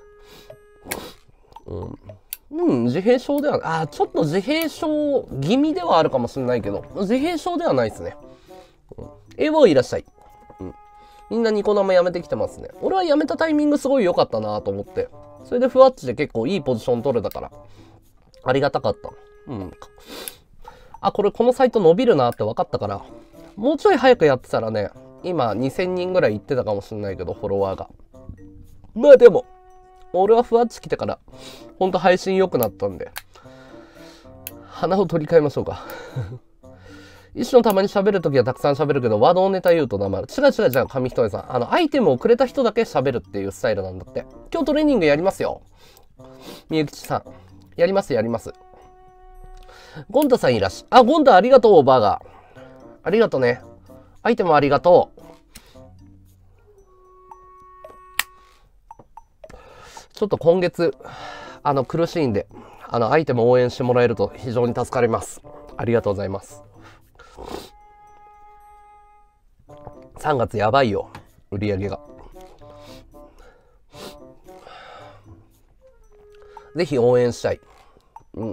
うん。うん、自閉症では、あ、ちょっと自閉症気味ではあるかもしれないけど、自閉症ではないですね。うん、エーボーいらっしゃい。うん。みんなニコ生やめてきてますね。俺はやめたタイミングすごい良かったなと思って。それでふわっちで結構いいポジション取れたから、ありがたかった。うん。あ、これこのサイト伸びるなって分かったから、もうちょい早くやってたらね、今にせんにんぐらい行ってたかもしれないけど、フォロワーが。まあでも、俺はふわっち来てから、ほんと配信良くなったんで、鼻を取り替えましょうか。一種のたまに喋るときはたくさん喋るけど、ワードをネタ言うと黙る。違う違う違う、紙一重さん。あの、アイテムをくれた人だけ喋るっていうスタイルなんだって。今日トレーニングやりますよ。みゆきちさん。やりますやります。ゴンタさんいらっしゃい。あ、ゴンタありがとう、バーガー。ありがとうね。アイテムありがとう。ちょっと今月、あの、苦しいんで、あの、アイテム応援してもらえると非常に助かります。ありがとうございます。さんがつやばいよ、売り上げが。ぜひ応援したい。うん。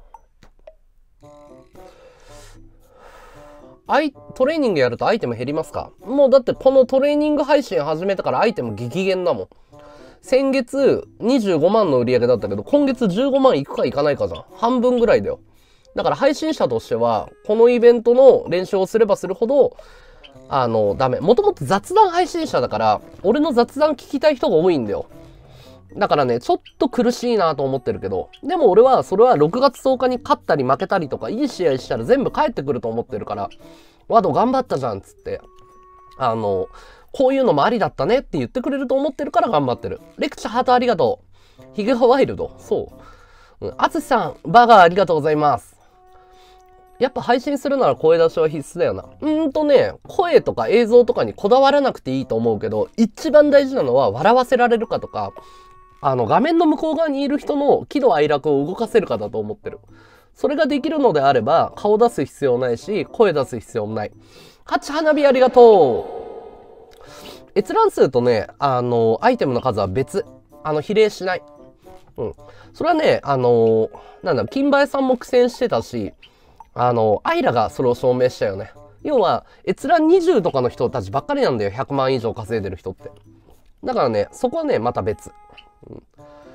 アイ、トレーニングやるとアイテム減りますか？もうだってこのトレーニング配信始めたからアイテム激減だもん。先月にじゅうごまんの売り上げだったけど、今月じゅうごまんいくかいかないかじゃん。半分ぐらいだよ。だから配信者としては、このイベントの練習をすればするほど、あの、ダメ。もともと雑談配信者だから、俺の雑談聞きたい人が多いんだよ。だからね、ちょっと苦しいなと思ってるけど、でも俺はそれはろくがつとおかに勝ったり負けたりとか、いい試合したら全部返ってくると思ってるから、ワド頑張ったじゃんっつって、あの、こういうのもありだったねって言ってくれると思ってるから頑張ってる。レクチャーハートありがとう。ヒゲハワイルド。そう。うん。アツシさん、バーガーありがとうございます。やっぱ配信するなら声出しは必須だよな。うーんとね、声とか映像とかにこだわらなくていいと思うけど、一番大事なのは笑わせられるかとか、あの画面の向こう側にいる人の喜怒哀楽を動かせるかだと思ってる。それができるのであれば、顔出す必要ないし、声出す必要もない。ハチ花火ありがとう。閲覧数とね、あの、アイテムの数は別。あの、比例しない。うん。それはね、あの、なんだ、金梅さんも苦戦してたし、あの、アイラがそれを証明したよね。要は、閲覧にじゅうとかの人たちばっかりなんだよ。ひゃくまん以上稼いでる人って。だからね、そこはね、また別。うん、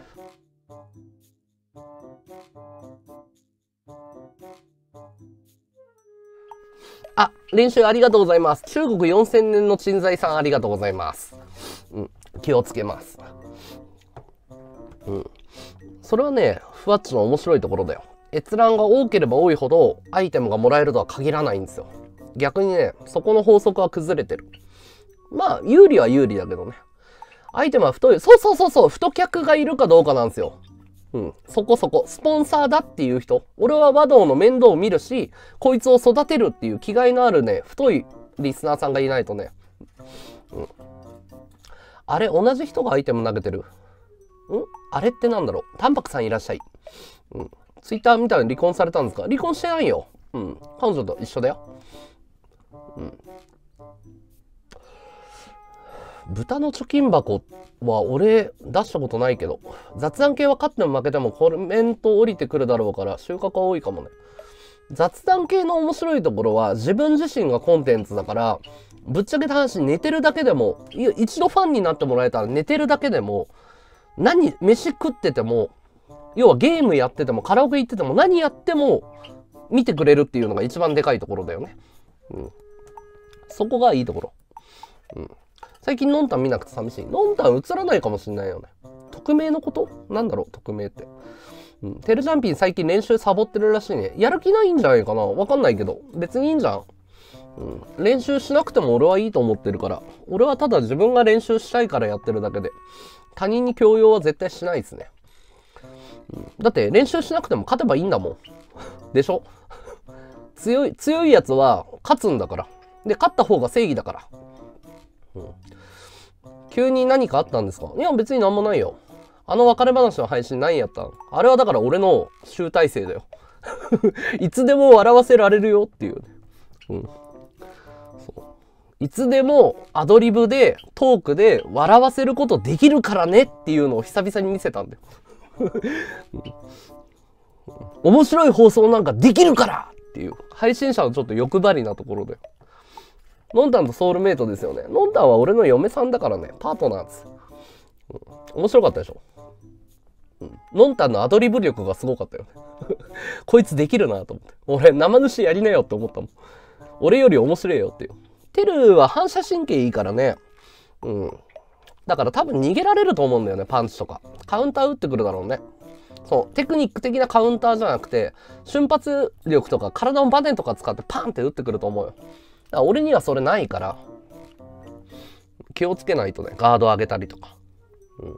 あ、練習ありがとうございます。中国よんせんねんの鎮西さんありがとうございます。うん、気をつけます。うん。それはね、ふわっちの面白いところだよ。閲覧が多ければ多いほどアイテムがもらえるとは限らないんですよ。逆にね、そこの法則は崩れてる。まあ、有利は有利だけどね。アイテムは太い。そうそうそうそう、太客がいるかどうかなんですよ。うん。そこそこ。スポンサーだっていう人。俺は和道の面倒を見るし、こいつを育てるっていう気概のあるね、太いリスナーさんがいないとね。うん。あれ、同じ人がアイテム投げてる。んあれってなんだろう。タンパクさんいらっしゃい。うん。ツイッターみたいに離婚されたんですか？離婚してないよ。うん。彼女と一緒だよ。うん。豚の貯金箱は俺出したことないけど、雑談系は勝っても負けてもコメント降りてくるだろうから収穫は多いかもね。雑談系の面白いところは自分自身がコンテンツだから、ぶっちゃけた話寝てるだけでも、一度ファンになってもらえたら寝てるだけでも、何、飯食ってても、要はゲームやっててもカラオケ行ってても何やっても見てくれるっていうのが一番でかいところだよね。うん。そこがいいところ。うん。最近ノンタン見なくて寂しい。ノンタン映らないかもしんないよね。匿名のことなんだろう、匿名って。 うん、テルジャンピン最近練習サボってるらしいね。やる気ないんじゃないかな、わかんないけど。別にいいんじゃん。うん、練習しなくても俺はいいと思ってるから。俺はただ自分が練習したいからやってるだけで。他人に強要は絶対しないですね。うん、だって練習しなくても勝てばいいんだもん。でしょ強い、強いやつは勝つんだから。で、勝った方が正義だから。うん、急に何かあったんですか？いや、別になんもないよ。あの別れ話の配信何やったん？あれはだから俺の集大成だよ。いつでも笑わせられるよっていう。うん、そういつでもアドリブでトークで笑わせることできるからねっていうのを久々に見せたんだよ。うん、面白い放送なんかできるからっていう配信者のちょっと欲張りなところだよ。のんたんとソウルメイトですよね。のんたんは俺の嫁さんだからね、パートナーです。うん、面白かったでしょ。うん、のんたんのアドリブ力がすごかったよね。こいつできるなと思って。俺、生主やりなよって思ったもん。俺より面白いよっていう。テルは反射神経いいからね。うん。だから多分逃げられると思うんだよね、パンチとか。カウンター打ってくるだろうね。そう。テクニック的なカウンターじゃなくて、瞬発力とか体のバネとか使ってパンって打ってくると思うよ。だから俺にはそれないから、気をつけないとね、ガード上げたりとか。うん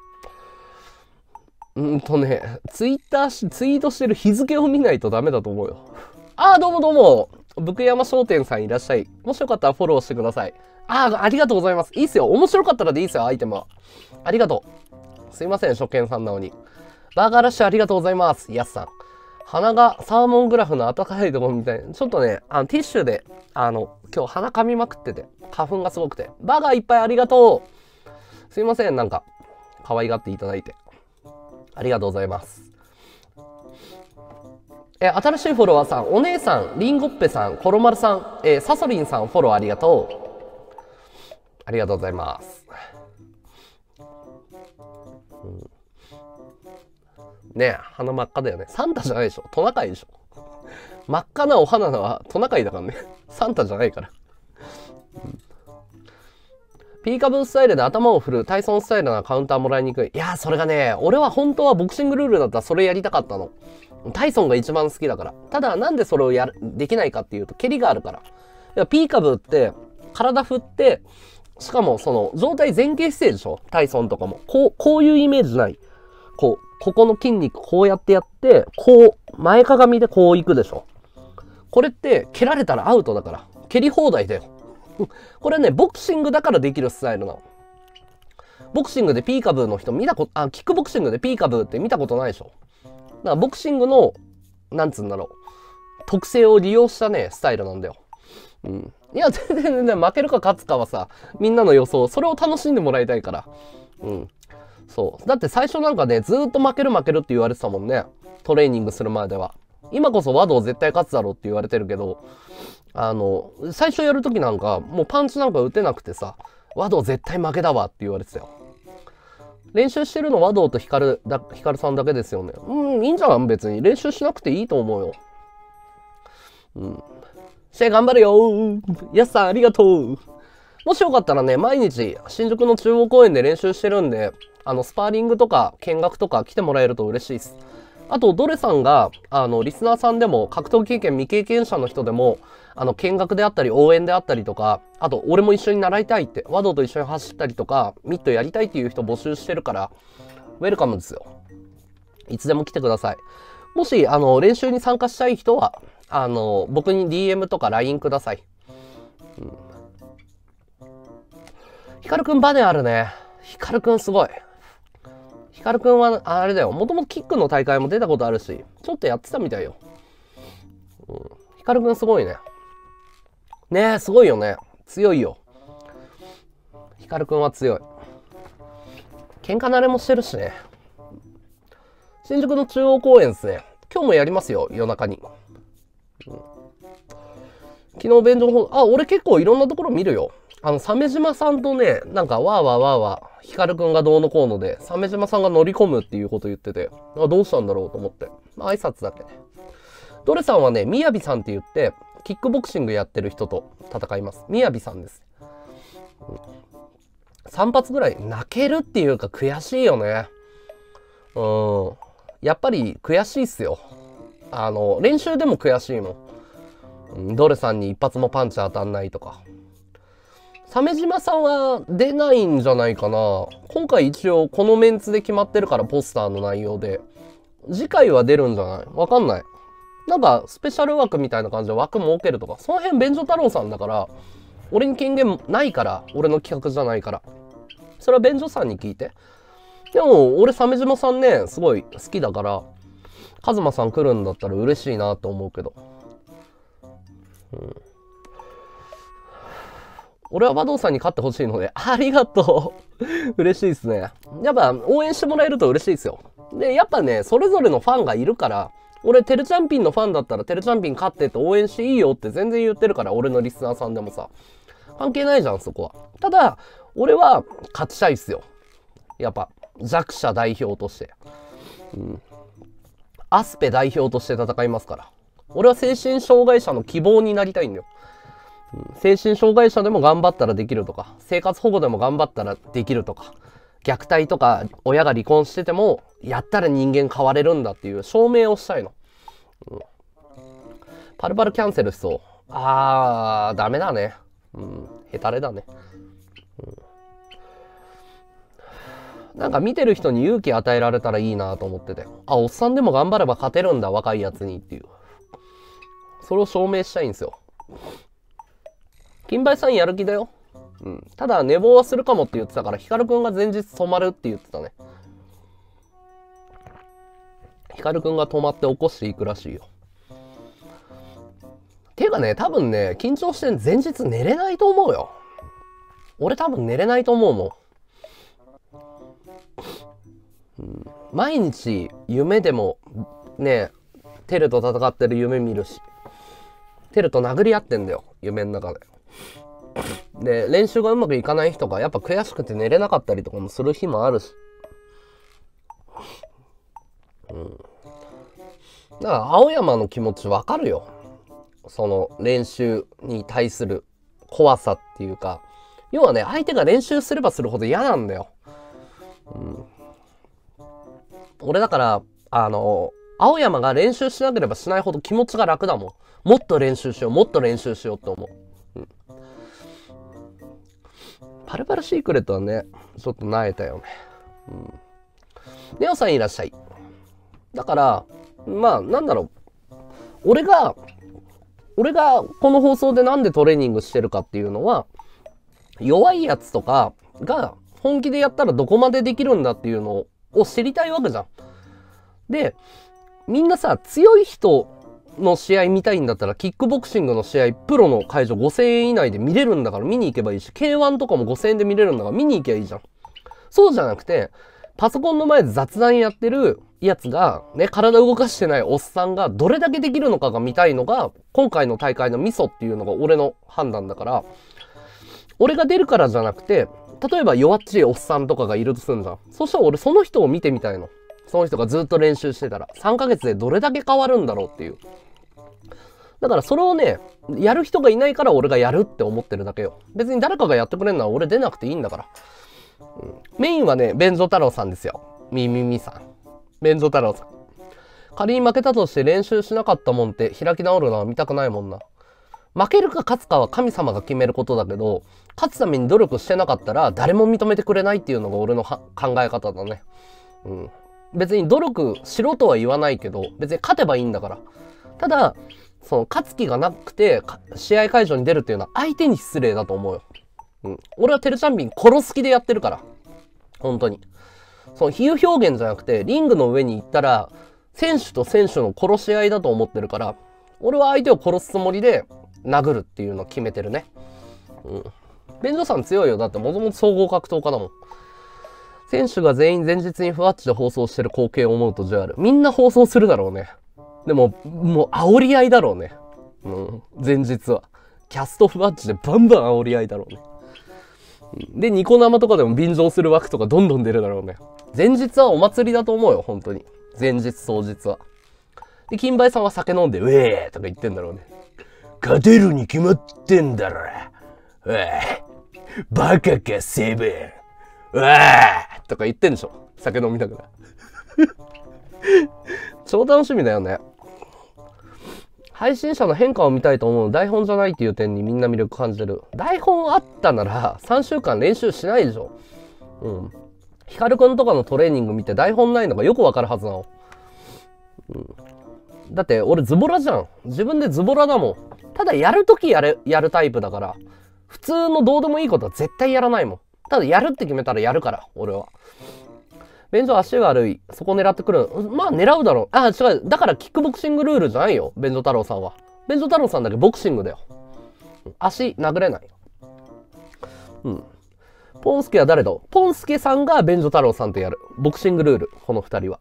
うんとね、ツイッターし、ツイートしてる日付を見ないとダメだと思うよ。ああ、どうもどうも。ぶくやま商店さんいらっしゃい。もしよかったらフォローしてください。ああ、ありがとうございます。いいっすよ。面白かったらでいいっすよ、アイテムは。ありがとう。すいません、初見さんなのに。バーガーラッシュありがとうございます。やすさん。鼻がサーモングラフの暖かいところみたいな。ちょっとね、あのティッシュで、あの、今日鼻噛みまくってて、花粉がすごくて。バーガーいっぱいありがとう。すいません、なんか、可愛がっていただいて。ありがとうございます。え、新しいフォロワーさん、お姉さん、りんごっぺさん、コロマルさん、えー、サソリンさん、フォローありがとう。ありがとうございます。うん、ねえ、鼻真っ赤だよね。サンタじゃないでしょ。トナカイでしょ。真っ赤なお花はトナカイだからね。サンタじゃないから。うん、ピーカブースタイルで頭を振るタイソンスタイルなカウンターもらいにくい。いやー、それがね、俺は本当はボクシングルールだったらそれやりたかったの。タイソンが一番好きだから。ただ、なんでそれをやる、できないかっていうと、蹴りがあるから。いやピーカブーって、体振って、しかもその、状態前傾姿勢でしょ？タイソンとかも。こう、こういうイメージない。こう、ここの筋肉こうやってやって、こう、前かがみでこう行くでしょ？これって、蹴られたらアウトだから。蹴り放題だよ。これね、ボクシングだからできるスタイルなの。ボクシングでピーカブーの人見たこと、あ、キックボクシングでピーカブーって見たことないでしょ？だからボクシングの、なんつうんだろう、特性を利用したね、スタイルなんだよ。うん。いや、全然全然負けるか勝つかはさ、みんなの予想、それを楽しんでもらいたいから。うん。そう。だって最初なんかね、ずーっと負ける負けるって言われてたもんね。トレーニングする前では。今こそ和道絶対勝つだろうって言われてるけど、あの、最初やるときなんか、もうパンチなんか打てなくてさ、和道絶対負けだわって言われてたよ。練習してるの和道とヒカルだ、ヒカルさんだけですよね。うん、いいんじゃん、別に。練習しなくていいと思うよ。うん。試合頑張れよー。やすさん、ありがとう。もしよかったらね、毎日、新宿の中央公園で練習してるんで、あの、スパーリングとか、見学とか来てもらえると嬉しいです。あと、ドレさんが、あの、リスナーさんでも、格闘経験未経験者の人でも、あの、見学であったり、応援であったりとか、あと、俺も一緒に習いたいって、和道と一緒に走ったりとか、ミットやりたいっていう人募集してるから、ウェルカムですよ。いつでも来てください。もし、あの、練習に参加したい人は、あの、僕に ディーエム とか ライン ください。うん。ヒカルくんバネあるね。ヒカルくんすごい。ヒカルくんは、あれだよ。もともとキックの大会も出たことあるし、ちょっとやってたみたいよ。うん。ヒカルくんすごいね。ねえ、すごいよね。強いよ。ヒカルくんは強い。喧嘩慣れもしてるしね。新宿の中央公園ですね。今日もやりますよ、夜中に。うん、昨日便所の方、あ、俺結構いろんなところ見るよ。あの、鮫島さんとね、なんかわーわーわーわー、ヒカルくんがどうのこうので、鮫島さんが乗り込むっていうこと言ってて、あ、どうしたんだろうと思って。まあ、挨拶だけね。ドレさんはね、みやびさんって言って、キックボクシングやってる人と戦います。みやびさんです。うん、さん発ぐらい泣けるっていうか悔しいよね。うん。 やっぱり悔しいっすよ。あの、練習でも悔しいもん。ドレさんに一発もパンチ当たんないとか。鮫島さんは出ないんじゃないかな。今回一応このメンツで決まってるから、ポスターの内容で。次回は出るんじゃない？わかんない。なんかスペシャル枠みたいな感じで枠設けるとか、その辺便所太郎さんだから、俺に権限ないから、俺の企画じゃないから。それは便所さんに聞いて。でも、俺鮫島さんね、すごい好きだから、カズマさん来るんだったら嬉しいなと思うけど。うん、俺は馬道さんに勝ってほしいので、ありがとう嬉しいですね。やっぱ応援してもらえると嬉しいですよ。で、やっぱね、それぞれのファンがいるから、俺、テルチャンピンのファンだったら、テルチャンピン勝ってって応援していいよって全然言ってるから、俺のリスナーさんでもさ。関係ないじゃん、そこは。ただ、俺は勝ちたいっすよ。やっぱ、弱者代表として。うん。アスペ代表として戦いますから。俺は精神障害者の希望になりたいんだよ。うん、精神障害者でも頑張ったらできるとか、生活保護でも頑張ったらできるとか、虐待とか親が離婚しててもやったら人間変われるんだっていう証明をしたいの。うん、パルパルキャンセルしそう。あー、ダメだね。うん、ヘタレだね。うん、なんか見てる人に勇気与えられたらいいなと思ってて。あ、おっさんでも頑張れば勝てるんだ、若いやつにっていう。それを証明したいんですよ。金梅さんやる気だよ。うん。ただ寝坊はするかもって言ってたから、ヒカルくんが前日止まるって言ってたね。ヒカルくんが止まって起こしていくらしいよ。ていうかね、多分ね、緊張して前日寝れないと思うよ。俺多分寝れないと思うもん。うん、毎日夢でもね、テルと戦ってる夢見るし、テルと殴り合ってんだよ、夢の中で。で、練習がうまくいかない日とか、やっぱ悔しくて寝れなかったりとかもする日もあるし。うん。だから青山の気持ちわかるよ。その練習に対する怖さっていうか、要はね、相手が練習すればするほど嫌なんだよ。うん、俺だから、あの、青山が練習しなければしないほど気持ちが楽だもん。もっと練習しよう、もっと練習しようって思う。うん、パルパルシークレットはね、ちょっと萎えたよね。うん、ネオさんいらっしゃい。だから、まあ、なんだろう。俺が、俺がこの放送でなんでトレーニングしてるかっていうのは、弱いやつとかが本気でやったらどこまでできるんだっていうのを知りたいわけじゃん。で、みんなさ、強い人の試合見たいんだったら、キックボクシングの試合、プロの会場ごせんえん以内で見れるんだから見に行けばいいし、ケーワン とかもごせんえんで見れるんだから見に行けばいいじゃん。そうじゃなくて、パソコンの前で雑談やってるやつが、ね、体動かしてないおっさんがどれだけできるのかが見たいのが、今回の大会のミソっていうのが俺の判断だから、俺が出るからじゃなくて、例えば弱っちいおっさんとかがいるとするんじゃん。そしたら俺その人を見てみたいの。その人がずっと練習してたら、さんかげつでどれだけ変わるんだろうっていう。だからそれをね、やる人がいないから俺がやるって思ってるだけよ。別に誰かがやってくれるのは俺出なくていいんだから。うん、メインはね、弁蔵太郎さんですよ。みみみさん。弁蔵太郎さん。仮に負けたとして練習しなかったもんって開き直るのは見たくないもんな。負けるか勝つかは神様が決めることだけど、勝つために努力してなかったら誰も認めてくれないっていうのが俺の考え方だね。うん。別に努力しろとは言わないけど、別に勝てばいいんだから。ただ、その勝つ気がなくて、試合会場に出るっていうのは相手に失礼だと思うよ。うん。俺はテルチャンピン殺す気でやってるから。本当に。その比喩表現じゃなくて、リングの上に行ったら、選手と選手の殺し合いだと思ってるから、俺は相手を殺すつもりで殴るっていうのを決めてるね。うん。弁助さん強いよ。だってもともと総合格闘家だもん。選手が全員前日にふわっちで放送してる光景を思うとじゃある。みんな放送するだろうね。でも、もう煽り合いだろうね。うん。前日は。キャストふわっちでバンバン煽り合いだろうね。で、ニコ生とかでも便乗する枠とかどんどん出るだろうね。前日はお祭りだと思うよ、本当に。前日、当日は。で、金梅さんは酒飲んで、ウェーとか言ってんだろうね。勝てるに決まってんだろ。うわバカか、セブン。うわとか言ってんでしょ。酒飲みながら。 超楽しみだよね。配信者の変化を見たいと思う。台本じゃないっていう点にみんな魅力感じてる。台本あったならさんしゅうかん練習しないでしょ。うん。ヒカルくんとかのトレーニング見て台本ないのがよくわかるはずなの。うん。だって俺ズボラじゃん。自分でズボラだもん。ただやるときやる、やるタイプだから。普通のどうでもいいことは絶対やらないもん。ただやるって決めたらやるから、俺は。便所足悪い。そこ狙ってくる。まあ狙うだろう。あ、違う。だからキックボクシングルールじゃないよ。便所太郎さんは。便所太郎さんだけボクシングだよ。足殴れない。うん。ポンスケは誰だ？ポンスケさんが便所太郎さんとやる。ボクシングルール。この二人は。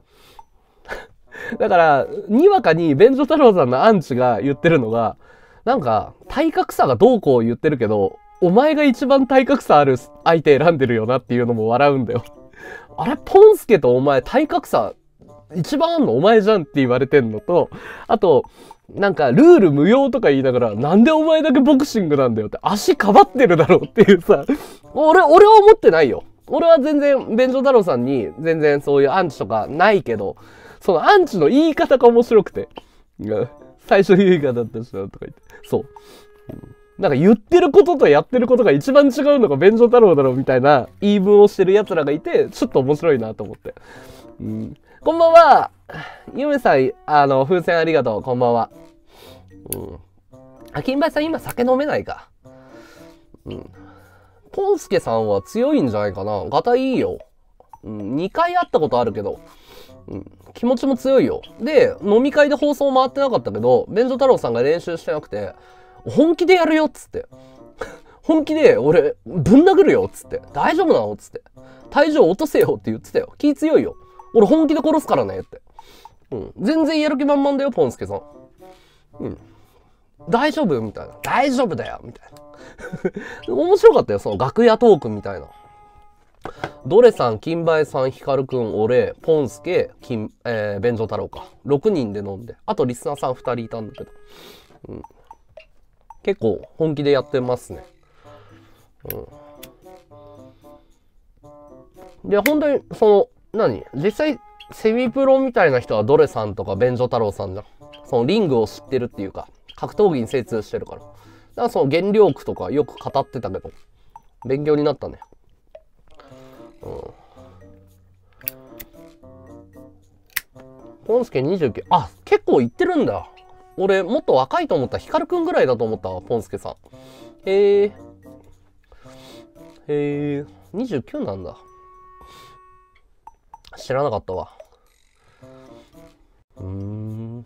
だから、にわかに便所太郎さんのアンチが言ってるのが、なんか、体格差がどうこう言ってるけど、お前が一番体格差ある相手選んでるよなっていうのも笑うんだよ。あれ、ポンスケとお前体格差一番あんのお前じゃんって言われてんのと、あと、なんかルール無用とか言いながら、なんでお前だけボクシングなんだよって足かばってるだろうっていうさ、俺、俺は思ってないよ。俺は全然、便所太郎さんに全然そういうアンチとかないけど、そのアンチの言い方が面白くて、最初言い方だったしなとか言って、そう。なんか言ってることとやってることが一番違うのが便所太郎だろうみたいな言い分をしてる奴らがいて、ちょっと面白いなと思って。うん、こんばんは。ゆめさん、あの、風船ありがとう。こんばんは。うん。あ、金梅さん今酒飲めないか。うん。ポンスケさんは強いんじゃないかな。ガタいいよ。うん。にかい会ったことあるけど。うん。気持ちも強いよ。で、飲み会で放送回ってなかったけど、便所太郎さんが練習してなくて、本気でやるよっつって。本気で俺ぶん殴るよっつって。大丈夫なのっつって。体重落とせよって言ってたよ。気強いよ。俺本気で殺すからねって。うん。全然やる気満々だよ、ポンスケさん。うん。大丈夫みたいな。大丈夫だよみたいな。面白かったよ、その楽屋トークみたいな。ドレさん、金梅さん、ヒカルくん、俺、ポンスケ、金、えー、便所太郎か。ろくにんで飲んで。あとリスナーさんふたりいたんだけど。うん。結構本気でやってますね。うん。で、本当に、その、何実際、セミプロみたいな人はドレさんとか便所太郎さんじゃん。そのリングを知ってるっていうか、格闘技に精通してるから。だからその原料区とかよく語ってたけど、勉強になったね。うん。ポンスケにじゅうきゅう。あ、結構いってるんだ。俺、もっと若いと思った。ヒカルくんぐらいだと思ったわ、ポンスケさん。へえ。へえ。にじゅうきゅうなんだ。知らなかったわ。うーん。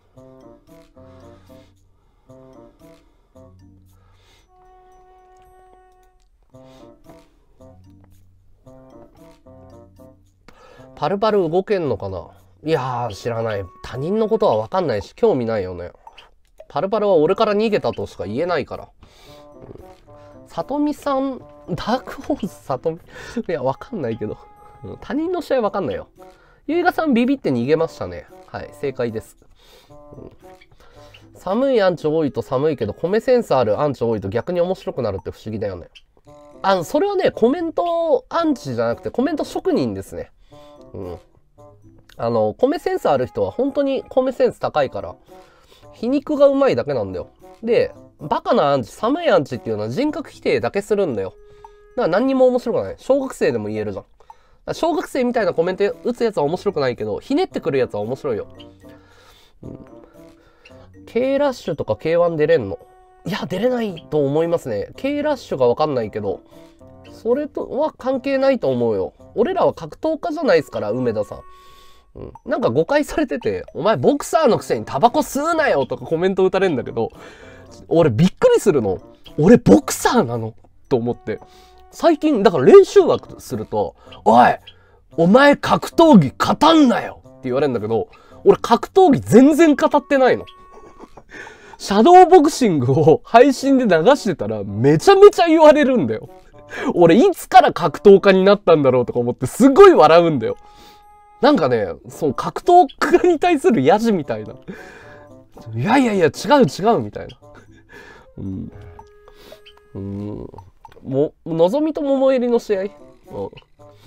パルパル動けんのかな。いやー、知らない。他人のことは分かんないし、興味ないよね。パルパルは俺から逃げたとしか言えないから。うん、さとみさん、ダークホースさとみ。いや、分かんないけど。うん、他人の試合分かんないよ。ゆいがさんビビって逃げましたね。はい、正解です。うん、寒いアンチ多いと寒いけど、米センスあるアンチ多いと逆に面白くなるって不思議だよね。あの、それはね、コメントアンチじゃなくて、コメント職人ですね。うん。あの、米センスある人は本当に米センス高いから、皮肉がうまいだけなんだよ。で、バカなアンチ、寒いアンチっていうのは人格否定だけするんだよ。だから何にも面白くない。小学生でも言えるじゃん。小学生みたいなコメント打つやつは面白くないけど、ひねってくるやつは面白いよ。うん、K ラッシュとか ケーワン 出れんの？いや、出れないと思いますね。K ラッシュがわかんないけど、それとは関係ないと思うよ。俺らは格闘家じゃないですから、梅田さん。うん、なんか誤解されてて、お前ボクサーのくせにタバコ吸うなよとかコメント打たれるんだけど、俺びっくりするの。俺ボクサーなのと思って。最近、だから練習枠すると、おいお前格闘技語んなよって言われるんだけど、俺格闘技全然語ってないの。シャドーボクシングを配信で流してたらめちゃめちゃ言われるんだよ。俺いつから格闘家になったんだろうとか思ってすごい笑うんだよ。なんかね、その格闘家に対するヤジみたいな。いやいやいや、違う違うみたいな。うん。うん。も、のぞみと桃襟の試合、うん、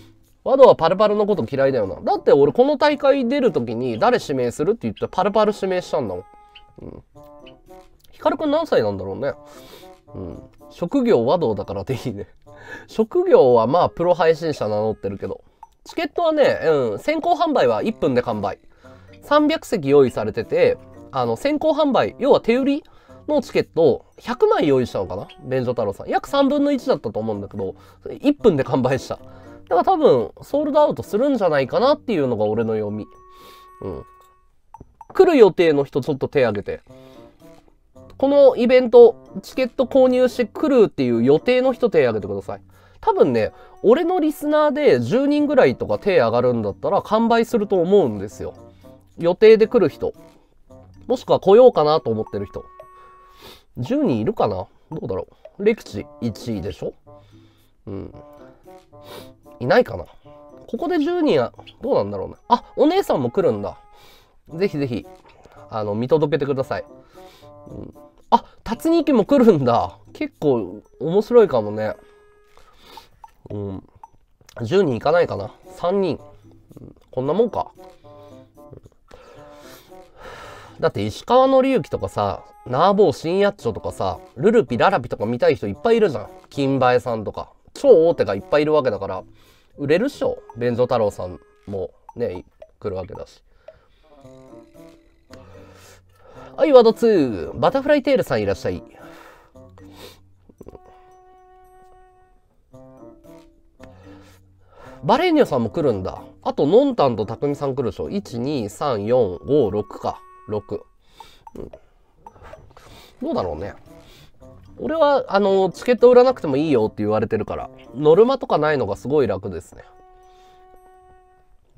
ワドはパルパルのこと嫌いだよな。だって俺この大会出るときに誰指名するって言ってパルパル指名したんだもん。うん。ヒカルくん何歳なんだろうね。うん。職業ワドだからでいいね。職業はまあプロ配信者名乗ってるけど。チケットはね、うん、先行販売はいっぷんで完売。さんびゃくせき用意されてて、あの、先行販売、要は手売りのチケットをひゃくまい用意したのかな便所太郎さん。約さんぶんのいちだったと思うんだけど、いっぷんで完売した。だから多分、ソールドアウトするんじゃないかなっていうのが俺の読み。うん。来る予定の人ちょっと手挙げて。このイベント、チケット購入して来るっていう予定の人手挙げてください。多分ね、俺のリスナーでじゅうにんぐらいとか手挙がるんだったら完売すると思うんですよ。予定で来る人。もしくは来ようかなと思ってる人。じゅうにんいるかなどうだろう。レクチいちいでしょうん。いないかなここでじゅうにんはどうなんだろうね。あ、お姉さんも来るんだ。ぜひぜひ、あの、見届けてください。うん、あ、辰にきも来るんだ。結構面白いかもね。うん。じゅうにんいかないかな。さんにん。うん、こんなもんか。だって石川紀之とかさ、ナーボー新やっちょとかさ、ルルピララピとか見たい人いっぱいいるじゃん。金馬さんとか。超大手がいっぱいいるわけだから、売れるっしょ。便所太郎さんもね、来るわけだし。はい、ワードツー。バタフライテールさんいらっしゃい。バレーニョさんも来るんだ。あと、ノンタンとタクミさん来るでしょ。いち、に、さん、よん、ご、ろくか。ろく。うん、どうだろうね。俺は、あの、チケット売らなくてもいいよって言われてるから、ノルマとかないのがすごい楽ですね。うん、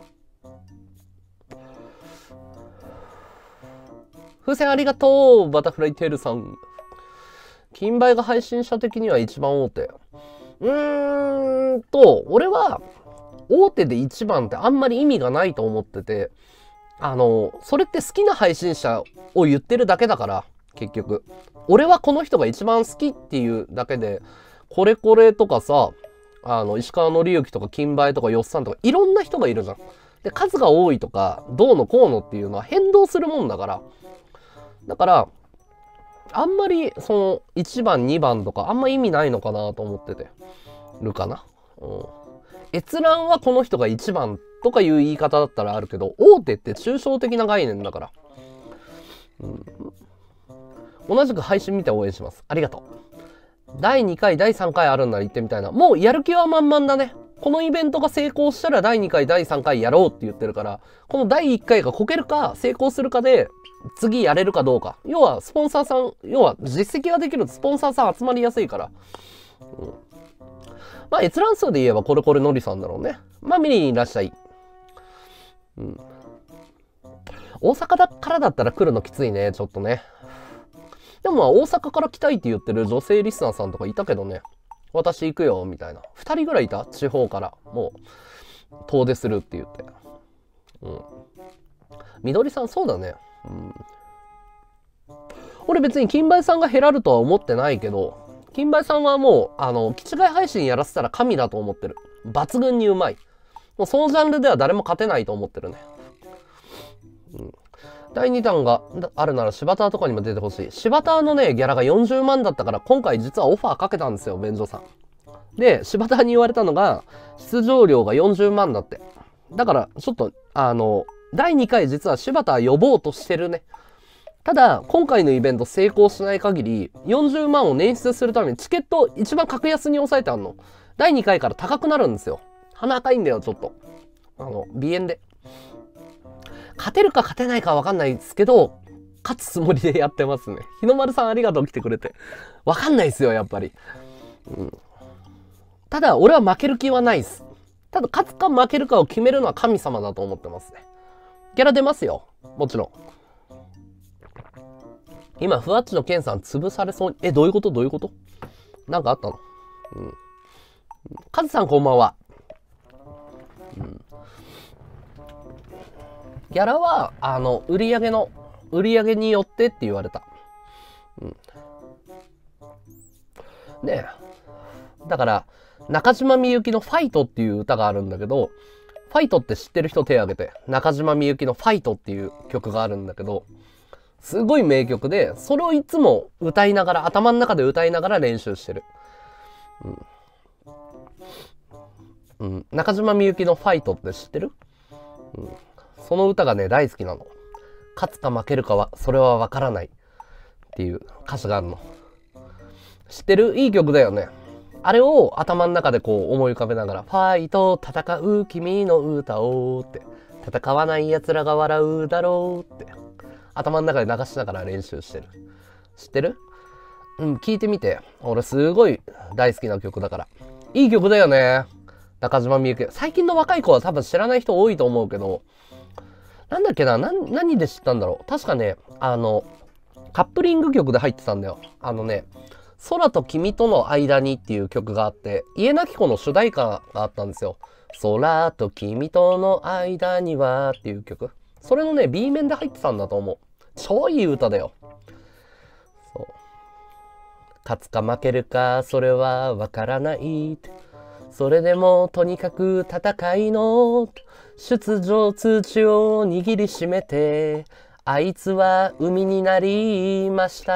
風船ありがとうバタフライテールさん。金梅が配信者的には一番大手。うーんと、俺は、大手で一番ってあんまり意味がないと思ってて、あの、それって好きな配信者を言ってるだけだから、結局。俺はこの人が一番好きっていうだけで、これこれとかさ、あの、石川紀之とか金梅とかよっさんとかいろんな人がいるじゃん。で、数が多いとか、どうのこうのっていうのは変動するもんだから。だから、あんまり、その、いちばん、にばんとか、あんま意味ないのかなと思っててるかな。うん。閲覧はこの人がいちばんとかいう言い方だったらあるけど、大手って抽象的な概念だから。うん、同じく配信見て応援します。ありがとう。だいにかい、だいさんかいあるんなら行ってみたいな。もうやる気は満々だね。このイベントが成功したらだいにかい、だいさんかいやろうって言ってるから、このだいいっかいがこけるか、成功するかで、次やれるかどうか。要は、スポンサーさん、要は、実績ができるとスポンサーさん集まりやすいから。うん、まあ、閲覧数で言えば、これこれのりさんだろうね。まあ、見にいらっしゃい。うん。大阪だからだったら来るのきついね、ちょっとね。でもまあ、大阪から来たいって言ってる女性リスナーさんとかいたけどね。私行くよ、みたいな。二人ぐらいいた地方から。もう、遠出するって言って。うん。みどりさん、そうだね。うん。俺別に金梅さんが減らるとは思ってないけど、金梅さんはもう、あの、気違い配信やらせたら神だと思ってる。抜群にうまい。もうそのジャンルでは誰も勝てないと思ってるね。うん。だいにだんがあるなら柴田とかにも出てほしい。柴田のね、ギャラがよんじゅうまんだったから、今回実はオファーかけたんですよ、便所さん。で、柴田に言われたのが、出場料がよんじゅうまんだって。だから、ちょっと、あの、だいにかい実は柴田は呼ぼうとしてるね。ただ、今回のイベント成功しない限り、よんじゅうまんを捻出するためにチケット一番格安に抑えてあんの。だいにかいから高くなるんですよ。鼻赤いんだよ、ちょっと。あの、鼻炎で。勝てるか勝てないかは分かんないですけど、勝つつもりでやってますね。日の丸さんありがとう来てくれて。分かんないですよ、やっぱり。うん、ただ、俺は負ける気はないです。ただ、勝つか負けるかを決めるのは神様だと思ってますね。ギャラ出ますよ。もちろん。今、ふわっちのケンさん潰されそうに。え、どういうことどういうことなんかあったの？うん。カズさんこんばんは。うん。ギャラは、あの、売り上げの、売り上げによってって言われた。うん。ねえ。だから、 中島みゆきのファイトっていう歌があるんだけど、ファイトって知ってる人手挙げて。中島みゆきのファイトっていう曲があるんだけど、すごい名曲で、それをいつも歌いながら、頭の中で歌いながら練習してる。うん。うん、中島みゆきのファイトって知ってる？うん、その歌がね、大好きなの。勝つか負けるかは、それはわからないっていう歌詞があるの。知ってる？いい曲だよね。あれを頭の中でこう思い浮かべながら、ファイト、戦う君の歌をって、戦わない奴らが笑うだろうって、頭の中で流しながら練習してる。知ってる？うん、聞いてみて。俺すごい大好きな曲だから。いい曲だよね。中島みゆき。最近の若い子は多分知らない人多いと思うけど、なんだっけな、な、何で知ったんだろう。確かね、あの、カップリング曲で入ってたんだよ。あのね、空と君との間にっていう曲があって、家なき子の主題歌があったんですよ。空と君との間にはっていう曲。それのね、B 面で入ってたんだと思う。超いい歌だよ。そう。勝つか負けるか、それはわからないって。それでもとにかく戦いの出場通知を握りしめて、あいつは海になりました。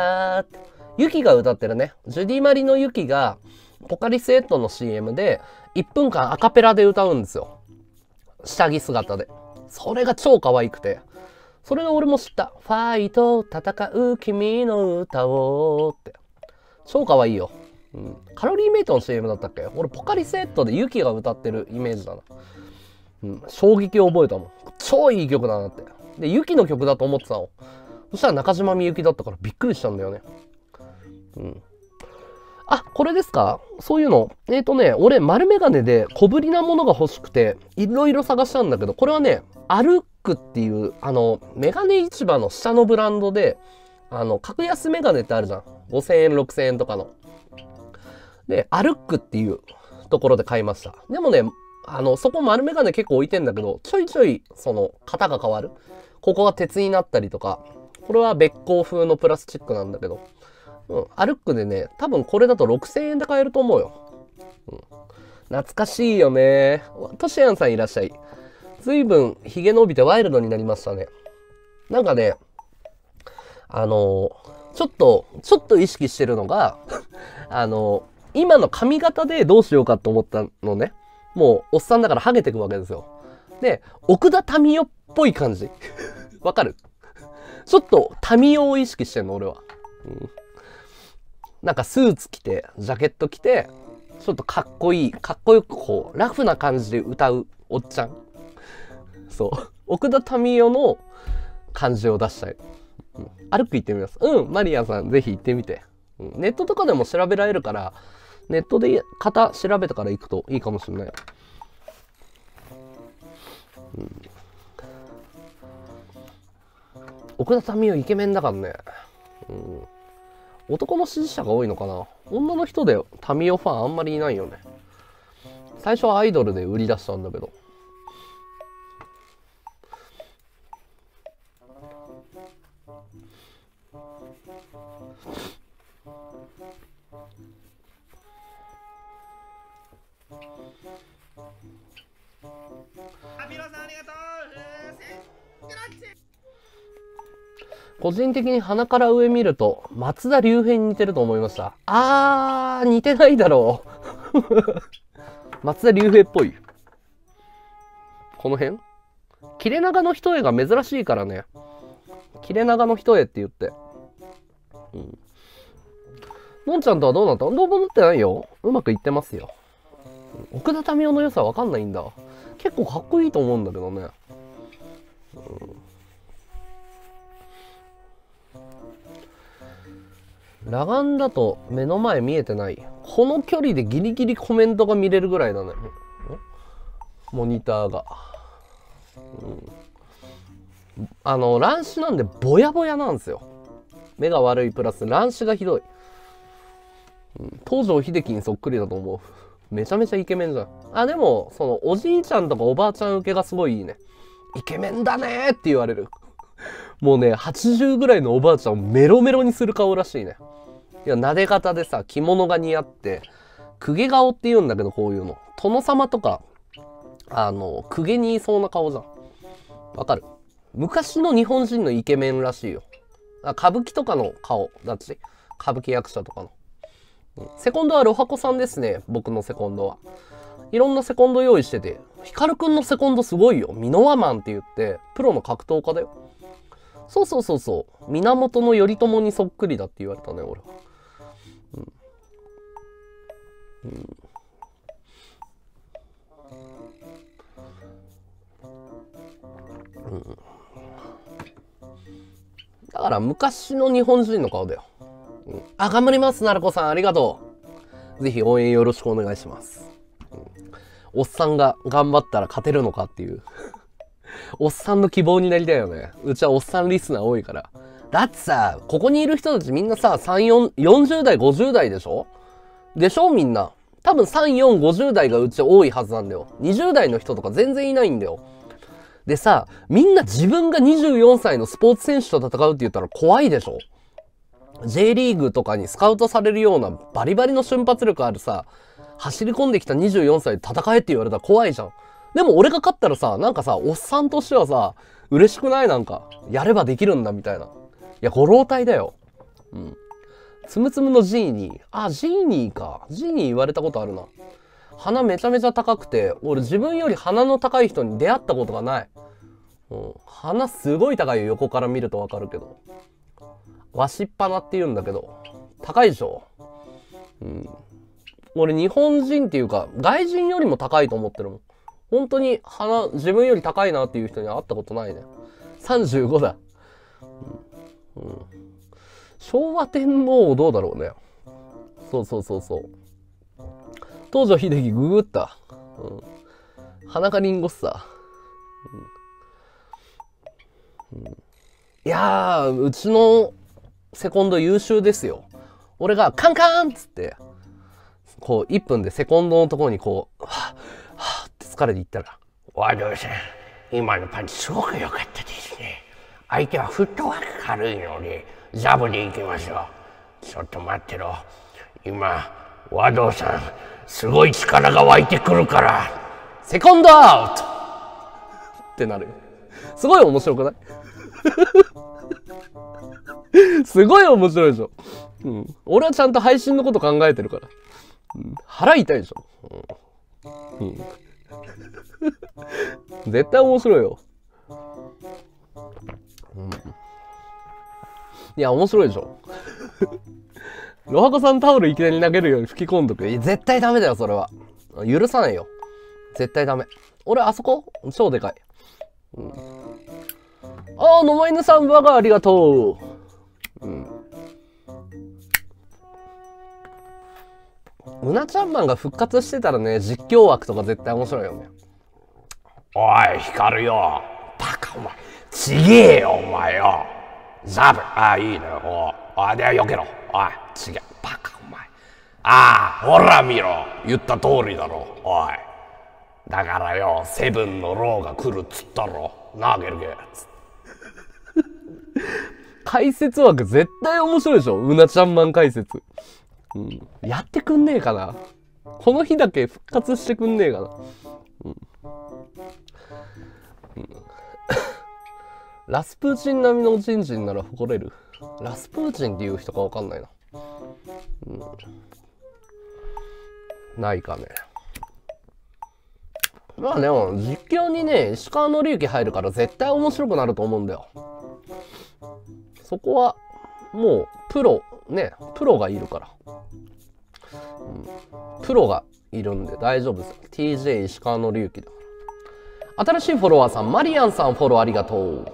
ユキが歌ってるね。ジュディマリのユキがポカリスエットの シーエム でいっぷんかんアカペラで歌うんですよ。下着姿で。それが超可愛くて。それで俺も知った。ファイト、戦う君の歌をって。超可愛いよ。うん、カロリーメイトの シーエム だったっけ？俺ポカリスエットでユキが歌ってるイメージだな。うん、衝撃を覚えたもん。超いい曲だなって。で、ユキの曲だと思ってたの。そしたら中島みゆきだったからびっくりしたんだよね。うん。あ、これですか？そういうの。えっとね、俺丸メガネで小ぶりなものが欲しくて、いろいろ探したんだけど、これはね、アルックっていう、あの、メガネ市場の下のブランドで、あの、格安メガネってあるじゃん。ごせんえん、ろくせんえんとかの。で、アルックっていうところで買いました。でもね、あの、そこ丸メガネ結構置いてんだけど、ちょいちょい、その、型が変わる。ここが鉄になったりとか、これはべっ甲風のプラスチックなんだけど、うん、アルックでね、多分これだとろくせんえんで買えると思うよ。うん、懐かしいよね。トシヤンさんいらっしゃい。ずいぶんヒゲ伸びてワイルドになりましたね。なんかね、あのー、ちょっと、ちょっと意識してるのが、あのー、今の髪型でどうしようかと思ったのね。もう、おっさんだからハゲてくわけですよ。で、奥田民生っぽい感じ。わかる？ちょっと民生を意識してんの、俺は。うん、なんかスーツ着て、ジャケット着て、ちょっとかっこいい、かっこよくこう、ラフな感じで歌うおっちゃん。そう。奥田民生の感じを出したい。うん、歩く行ってみます。うん、マリアさん、ぜひ行ってみて。うん、ネットとかでも調べられるから、ネットで型調べてから行くといいかもしれない。うん、奥田民生イケメンだからね。うん、男の支持者が多いのかな。女の人で民生ファンあんまりいないよね。最初はアイドルで売り出したんだけど。個人的に鼻から上見ると松田龍平に似てると思いました。あー、似てないだろう。松田龍平っぽい。この辺切れ長の一重が珍しいからね。切れ長の一重って言って。うん。のんちゃんとはどうなった？どうもなってないよ。うまくいってますよ。奥田民生の良さわかんないんだ。結構かっこいいと思うんだけどね。うん、裸眼だと目の前見えてない。この距離でギリギリコメントが見れるぐらいだね。モニターが。うん、あの、乱視なんでボヤボヤなんですよ。目が悪いプラス乱視がひどい。うん、東條英機にそっくりだと思う。めちゃめちゃイケメンじゃん。あ、でも、その、おじいちゃんとかおばあちゃん受けがすごいいいね。イケメンだねーって言われる。もうね、はちじゅうぐらいのおばあちゃんをメロメロにする顔らしいね。いや、撫で方でさ、着物が似合って、 公家顔って言うんだけど、こういうの。殿様とか、あの、公家にいそうな顔じゃん。わかる？昔の日本人のイケメンらしいよ。歌舞伎とかの顔だし、歌舞伎役者とかの。うん、セコンドはロハコさんですね、僕のセコンドは。いろんなセコンド用意してて、ヒカルくんのセコンドすごいよ。ミノワマンって言って、プロの格闘家だよ。そうそうそうそう。源頼朝にそっくりだって言われたね、俺は。うんうんうん、だから昔の日本人の顔だよ。うん、あ、頑張ります、なるこさん、ありがとう。ぜひ応援よろしくお願いします。うん、おっさんが頑張ったら勝てるのかっていう。おっさんの希望になりたいよね。うちはおっさんリスナー多いから。だってさ、ここにいる人たちみんなさ、さん、よん、よんじゅう代、ごじゅう代でしょでしょみんな。多分さん、よん、ごじゅう代がうち多いはずなんだよ。にじゅう代の人とか全然いないんだよ。でさ、みんな自分がにじゅうよんさいのスポーツ選手と戦うって言ったら怖いでしょ？ J リーグとかにスカウトされるようなバリバリの瞬発力あるさ、走り込んできたにじゅうよんさいで戦えって言われたら怖いじゃん。でも俺が勝ったらさ、なんかさ、おっさんとしてはさ、嬉しくない？なんか、やればできるんだみたいな。いや、ご老体だよ。うん。つむつむのジーニー。あ、ジーニーか。ジーニー言われたことあるな。鼻めちゃめちゃ高くて、俺自分より鼻の高い人に出会ったことがない。うん。鼻すごい高いよ、横から見るとわかるけど。わしっぱなって言うんだけど。高いでしょ？うん。俺日本人っていうか、外人よりも高いと思ってるもん。本当に鼻、自分より高いなっていう人には会ったことないね。さんじゅうごだ。うんうん、昭和天皇どうだろうね。そうそうそうそう。東條英機ググった。うん、花かりんごっさ。うんうん、いやー、うちのセコンド優秀ですよ。俺がカンカンっつって、こういっぷんでセコンドのところにこう、はぁ、はぁって疲れていったら、 和道さん、今のパンチすごく良かったですね。相手はフットワーク軽いので、ザブでいきましょう。ちょっと待ってろ。今、和道さん、すごい力が湧いてくるから。 セコンドアウトってなる。すごい面白くないすごい面白いでしょ。うん。俺はちゃんと配信のこと考えてるから。うん、腹痛いでしょ。うんうん、絶対面白いよ。うん、いや、面白いでしょ。ロハコさんタオルいきなり投げるように吹き込んどく。いや、絶対ダメだよ、それは。許さないよ。絶対ダメ。俺、あそこ超でかい。うん、ああ、野間犬さん、バカありがとう。うん。うなちゃんマンが復活してたらね、実況枠とか絶対面白いよね。 おい、光るよ。バカ、お前。ちげえよ、お前よ。ザブ。ああ、いいね。おい。あ、で、避けろ。おい、ちげえ。バカ、お前。ああ、ほら見ろ。言った通りだろ。おい。だからよ、セブンのローが来るっつったろ。なあ、ゲルゲ。 解説枠絶対面白いでしょ。うなちゃんマン解説。うん、やってくんねえかな。この日だけ復活してくんねえかな。うんうん、ラスプーチン並みの人事なら誇れる。ラスプーチンっていう人かわかんないな。うん、ないかね。まあでも実況にね、石川紀之入るから絶対面白くなると思うんだよ。そこはもうプロね、プロがいるから。うん、プロがいるんで大丈夫ですよ。ティージェー 石川紀之だから。新しいフォロワーさん、マリアンさんフォローありがとう。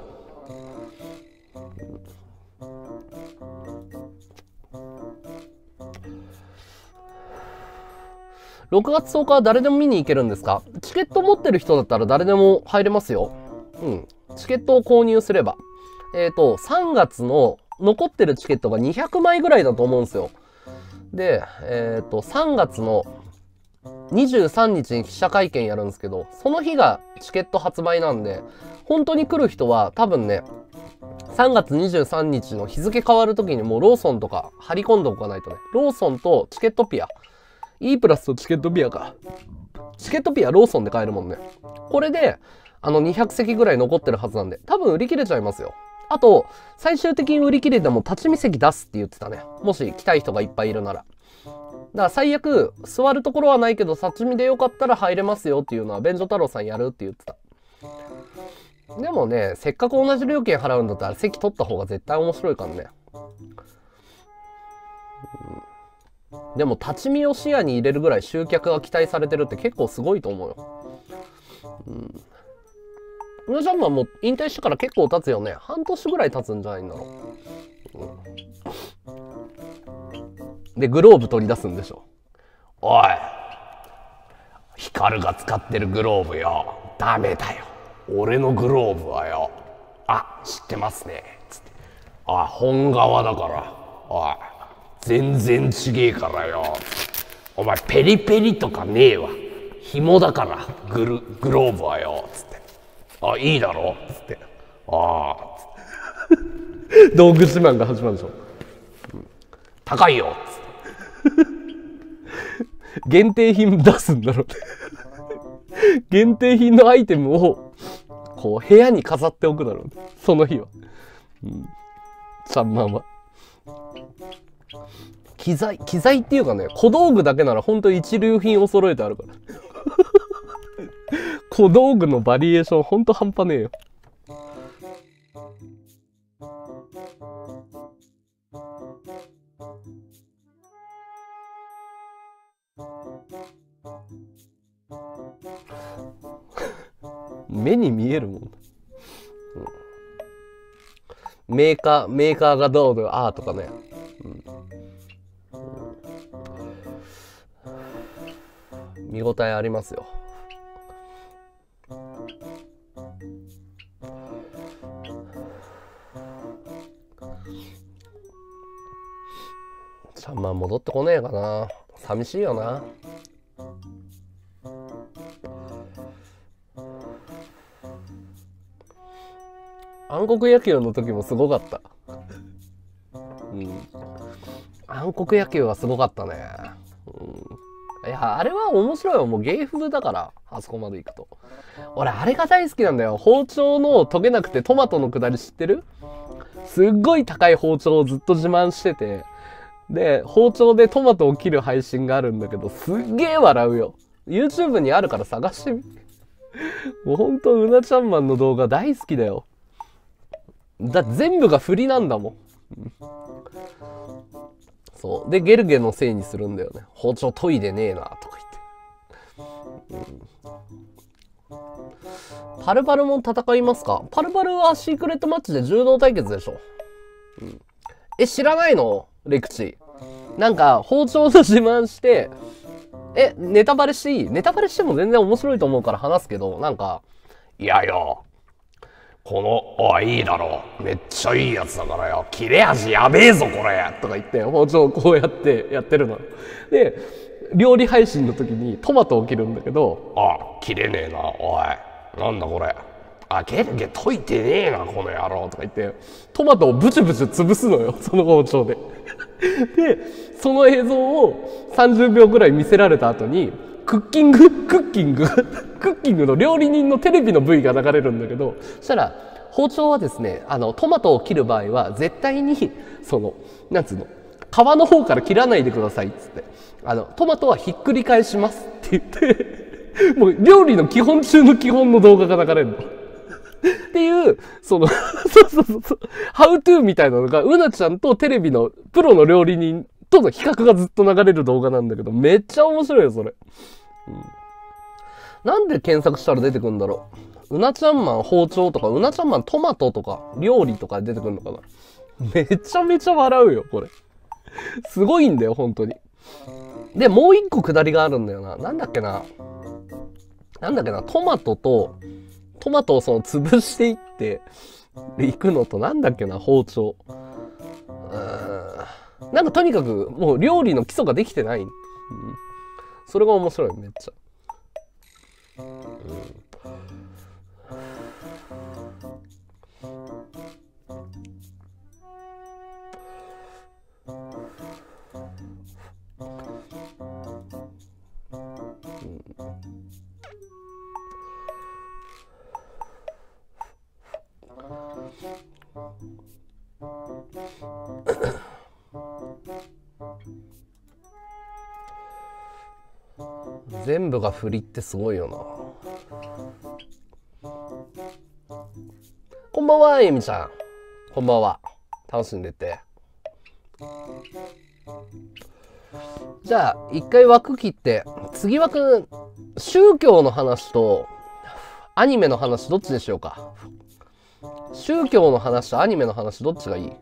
ろくがつとおかは誰でも見に行けるんですか？チケット持ってる人だったら誰でも入れますよ。うん。チケットを購入すれば。えっと、さんがつの残ってるチケットがにひゃくまいぐらいだと思うんですよ。で、えっと、さんがつのにじゅうさんにちに記者会見やるんですけど、その日がチケット発売なんで、本当に来る人は多分ね、さんがつにじゅうさんにちの日付変わる時にもうローソンとか張り込んでおかないとね。ローソンとチケットピア E プラスとチケットピアか。チケットピアローソンで買えるもんね。これで、あのにひゃく席ぐらい残ってるはずなんで、多分売り切れちゃいますよ。あと、最終的に売り切れても立ち見席出すって言ってたね。もし来たい人がいっぱいいるなら。だから最悪、座るところはないけど、立ち見でよかったら入れますよっていうのは、便所太郎さんやるって言ってた。でもね、せっかく同じ料金払うんだったら席取った方が絶対面白いからね。うん、でも立ち見を視野に入れるぐらい集客が期待されてるって結構すごいと思うよ。うん。うなちゃんマンもう引退してから結構経つよね。半年ぐらい経つんじゃないんだろう。うん、で、グローブ取り出すんでしょ。 おい、ヒカルが使ってるグローブよ。ダメだよ。俺のグローブはよ。あ、知ってますね。つって。あ、本革だから。おい、全然ちげえからよ。お前ペリペリとかねえわ。紐だからグルグローブはよ。つって。あ、いいだろつって。ああ。 道具自慢が始まるでしょ。 うん、高いよ。つって。 限定品出すんだろうね。限定品のアイテムをこう部屋に飾っておくだろうね。その日は。うん。ちゃんまんは。機材、機材っていうかね、小道具だけなら本当一流品を揃えてあるから。小道具のバリエーションほんと半端ねえよ。目に見えるもん、うん、メーカーメーカーがどうのあーとかね、うん、見応えありますよ。ちゃんまん戻ってこねえかな。寂しいよな。暗黒野球の時もすごかった。うん。暗黒野球はすごかったね。うん。いや、あれは面白いよ。もう芸風だから、あそこまで行くと。俺、あれが大好きなんだよ。包丁の研げなくてトマトのくだり知ってる？すっごい高い包丁をずっと自慢してて。で、包丁でトマトを切る配信があるんだけど、すっげえ笑うよ。YouTube にあるから探してみ。もうほんと、うなちゃんマンの動画大好きだよ。だって全部が振りなんだもん。そう。で、ゲルゲのせいにするんだよね。包丁研いでねえな、とか言って。うん、パルパルも戦いますか？パルパルはシークレットマッチで柔道対決でしょ。うん、え、知らないの？レクチ。なんか、包丁の自慢して、え、ネタバレしていい？ネタバレしても全然面白いと思うから話すけど、なんか、 いやよ。この、おい、いいだろう。めっちゃいいやつだからよ。切れ味やべえぞ、これ。 とか言って、包丁こうやってやってるの。で、料理配信の時にトマトを切るんだけど、 あ、切れねえな。おい、なんだこれ。あ、ゲルゲ解いてねえな、この野郎。 とか言って、トマトをブチュブチュ潰すのよ、その包丁で。で、その映像をさんじゅうびょうぐらい見せられた後に、クッキング、クッキング、クッキングの料理人のテレビの ブイ が流れるんだけど、そしたら、包丁はですね、あの、トマトを切る場合は、絶対に、その、なんつうの、皮の方から切らないでくださいっつって、あの、トマトはひっくり返しますって言って、もう料理の基本中の基本の動画が流れるの。っていう、その、そうそうそうそう、ハウトゥーみたいなのが、うなちゃんとテレビのプロの料理人との比較がずっと流れる動画なんだけど、めっちゃ面白いよ、それ。うん、なんで検索したら出てくるんだろう。うなちゃんマン包丁とか、うなちゃんマントマトとか、料理とか出てくるのかな。めちゃめちゃ笑うよ、これ。すごいんだよ、本当に。で、もう一個下りがあるんだよな。なんだっけな。なんだっけな、トマトと、トマトをその潰していって、いくのと、なんだっけな、包丁。うーん。なんかとにかく、もう料理の基礎ができてない。うん、それが面白い、めっちゃ。うん、 全部が振りってすごいよな。こんばんは、ゆみちゃん。こんばんは。楽しんでて。じゃあ、一回枠切って、次枠、宗教の話とアニメの話どっちにしようか。宗教の話とアニメの話どっちがいい？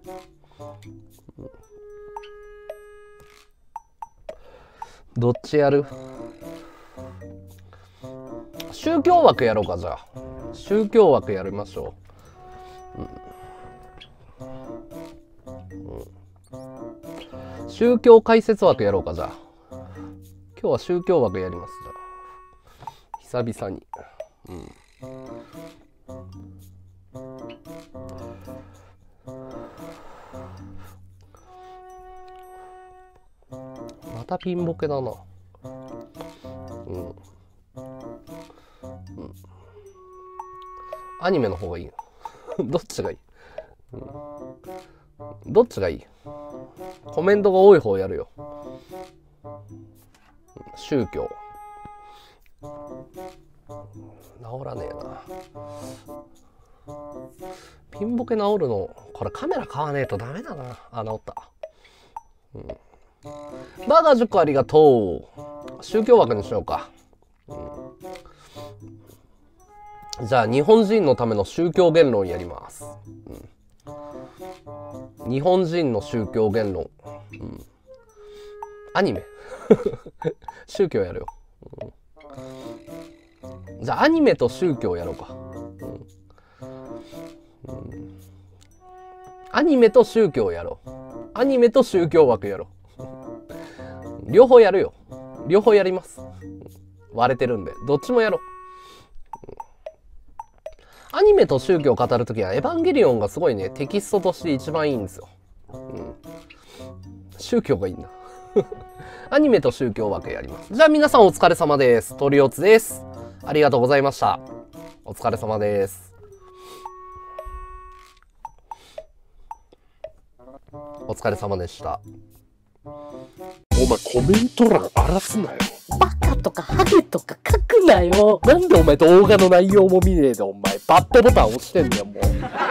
どっちやる？宗教枠やろうか、じゃあ。宗教枠やりましょう。うんうん、宗教解説枠やろうか、じゃあ。今日は宗教枠やります、じゃあ。久々に。うんまたピンボケだな。うん。うん。アニメの方がいいどっちがいい、うん、どっちがいい？コメントが多い方やるよ。宗教。治らねえな。ピンボケ治るの、これカメラ買わねえとダメだな。あ、治った。うん、バーガーじゅっこありがとう。宗教枠にしようか。うん、じゃあ日本人のための宗教言論やります。うん、日本人の宗教言論。うん、アニメ宗教やるよ。うん、じゃあアニメと宗教やろうか。うんうん、アニメと宗教やろう。アニメと宗教枠やろう。両方やるよ。両方やります。割れてるんでどっちもやろう。アニメと宗教を語るときはエヴァンゲリオンがすごいね、テキストとして一番いいんですよ。うん、宗教がいいんだ。アニメと宗教枠やります。じゃあ皆さんお疲れ様です。トリオツです。ありがとうございました。お疲れ様です。お疲れ様でした。 お前コメント欄荒らすなよ。 バカとかハゲとか書くなよ。 なんでお前動画の内容も見ねえでお前バッドボタン押してんだよもう。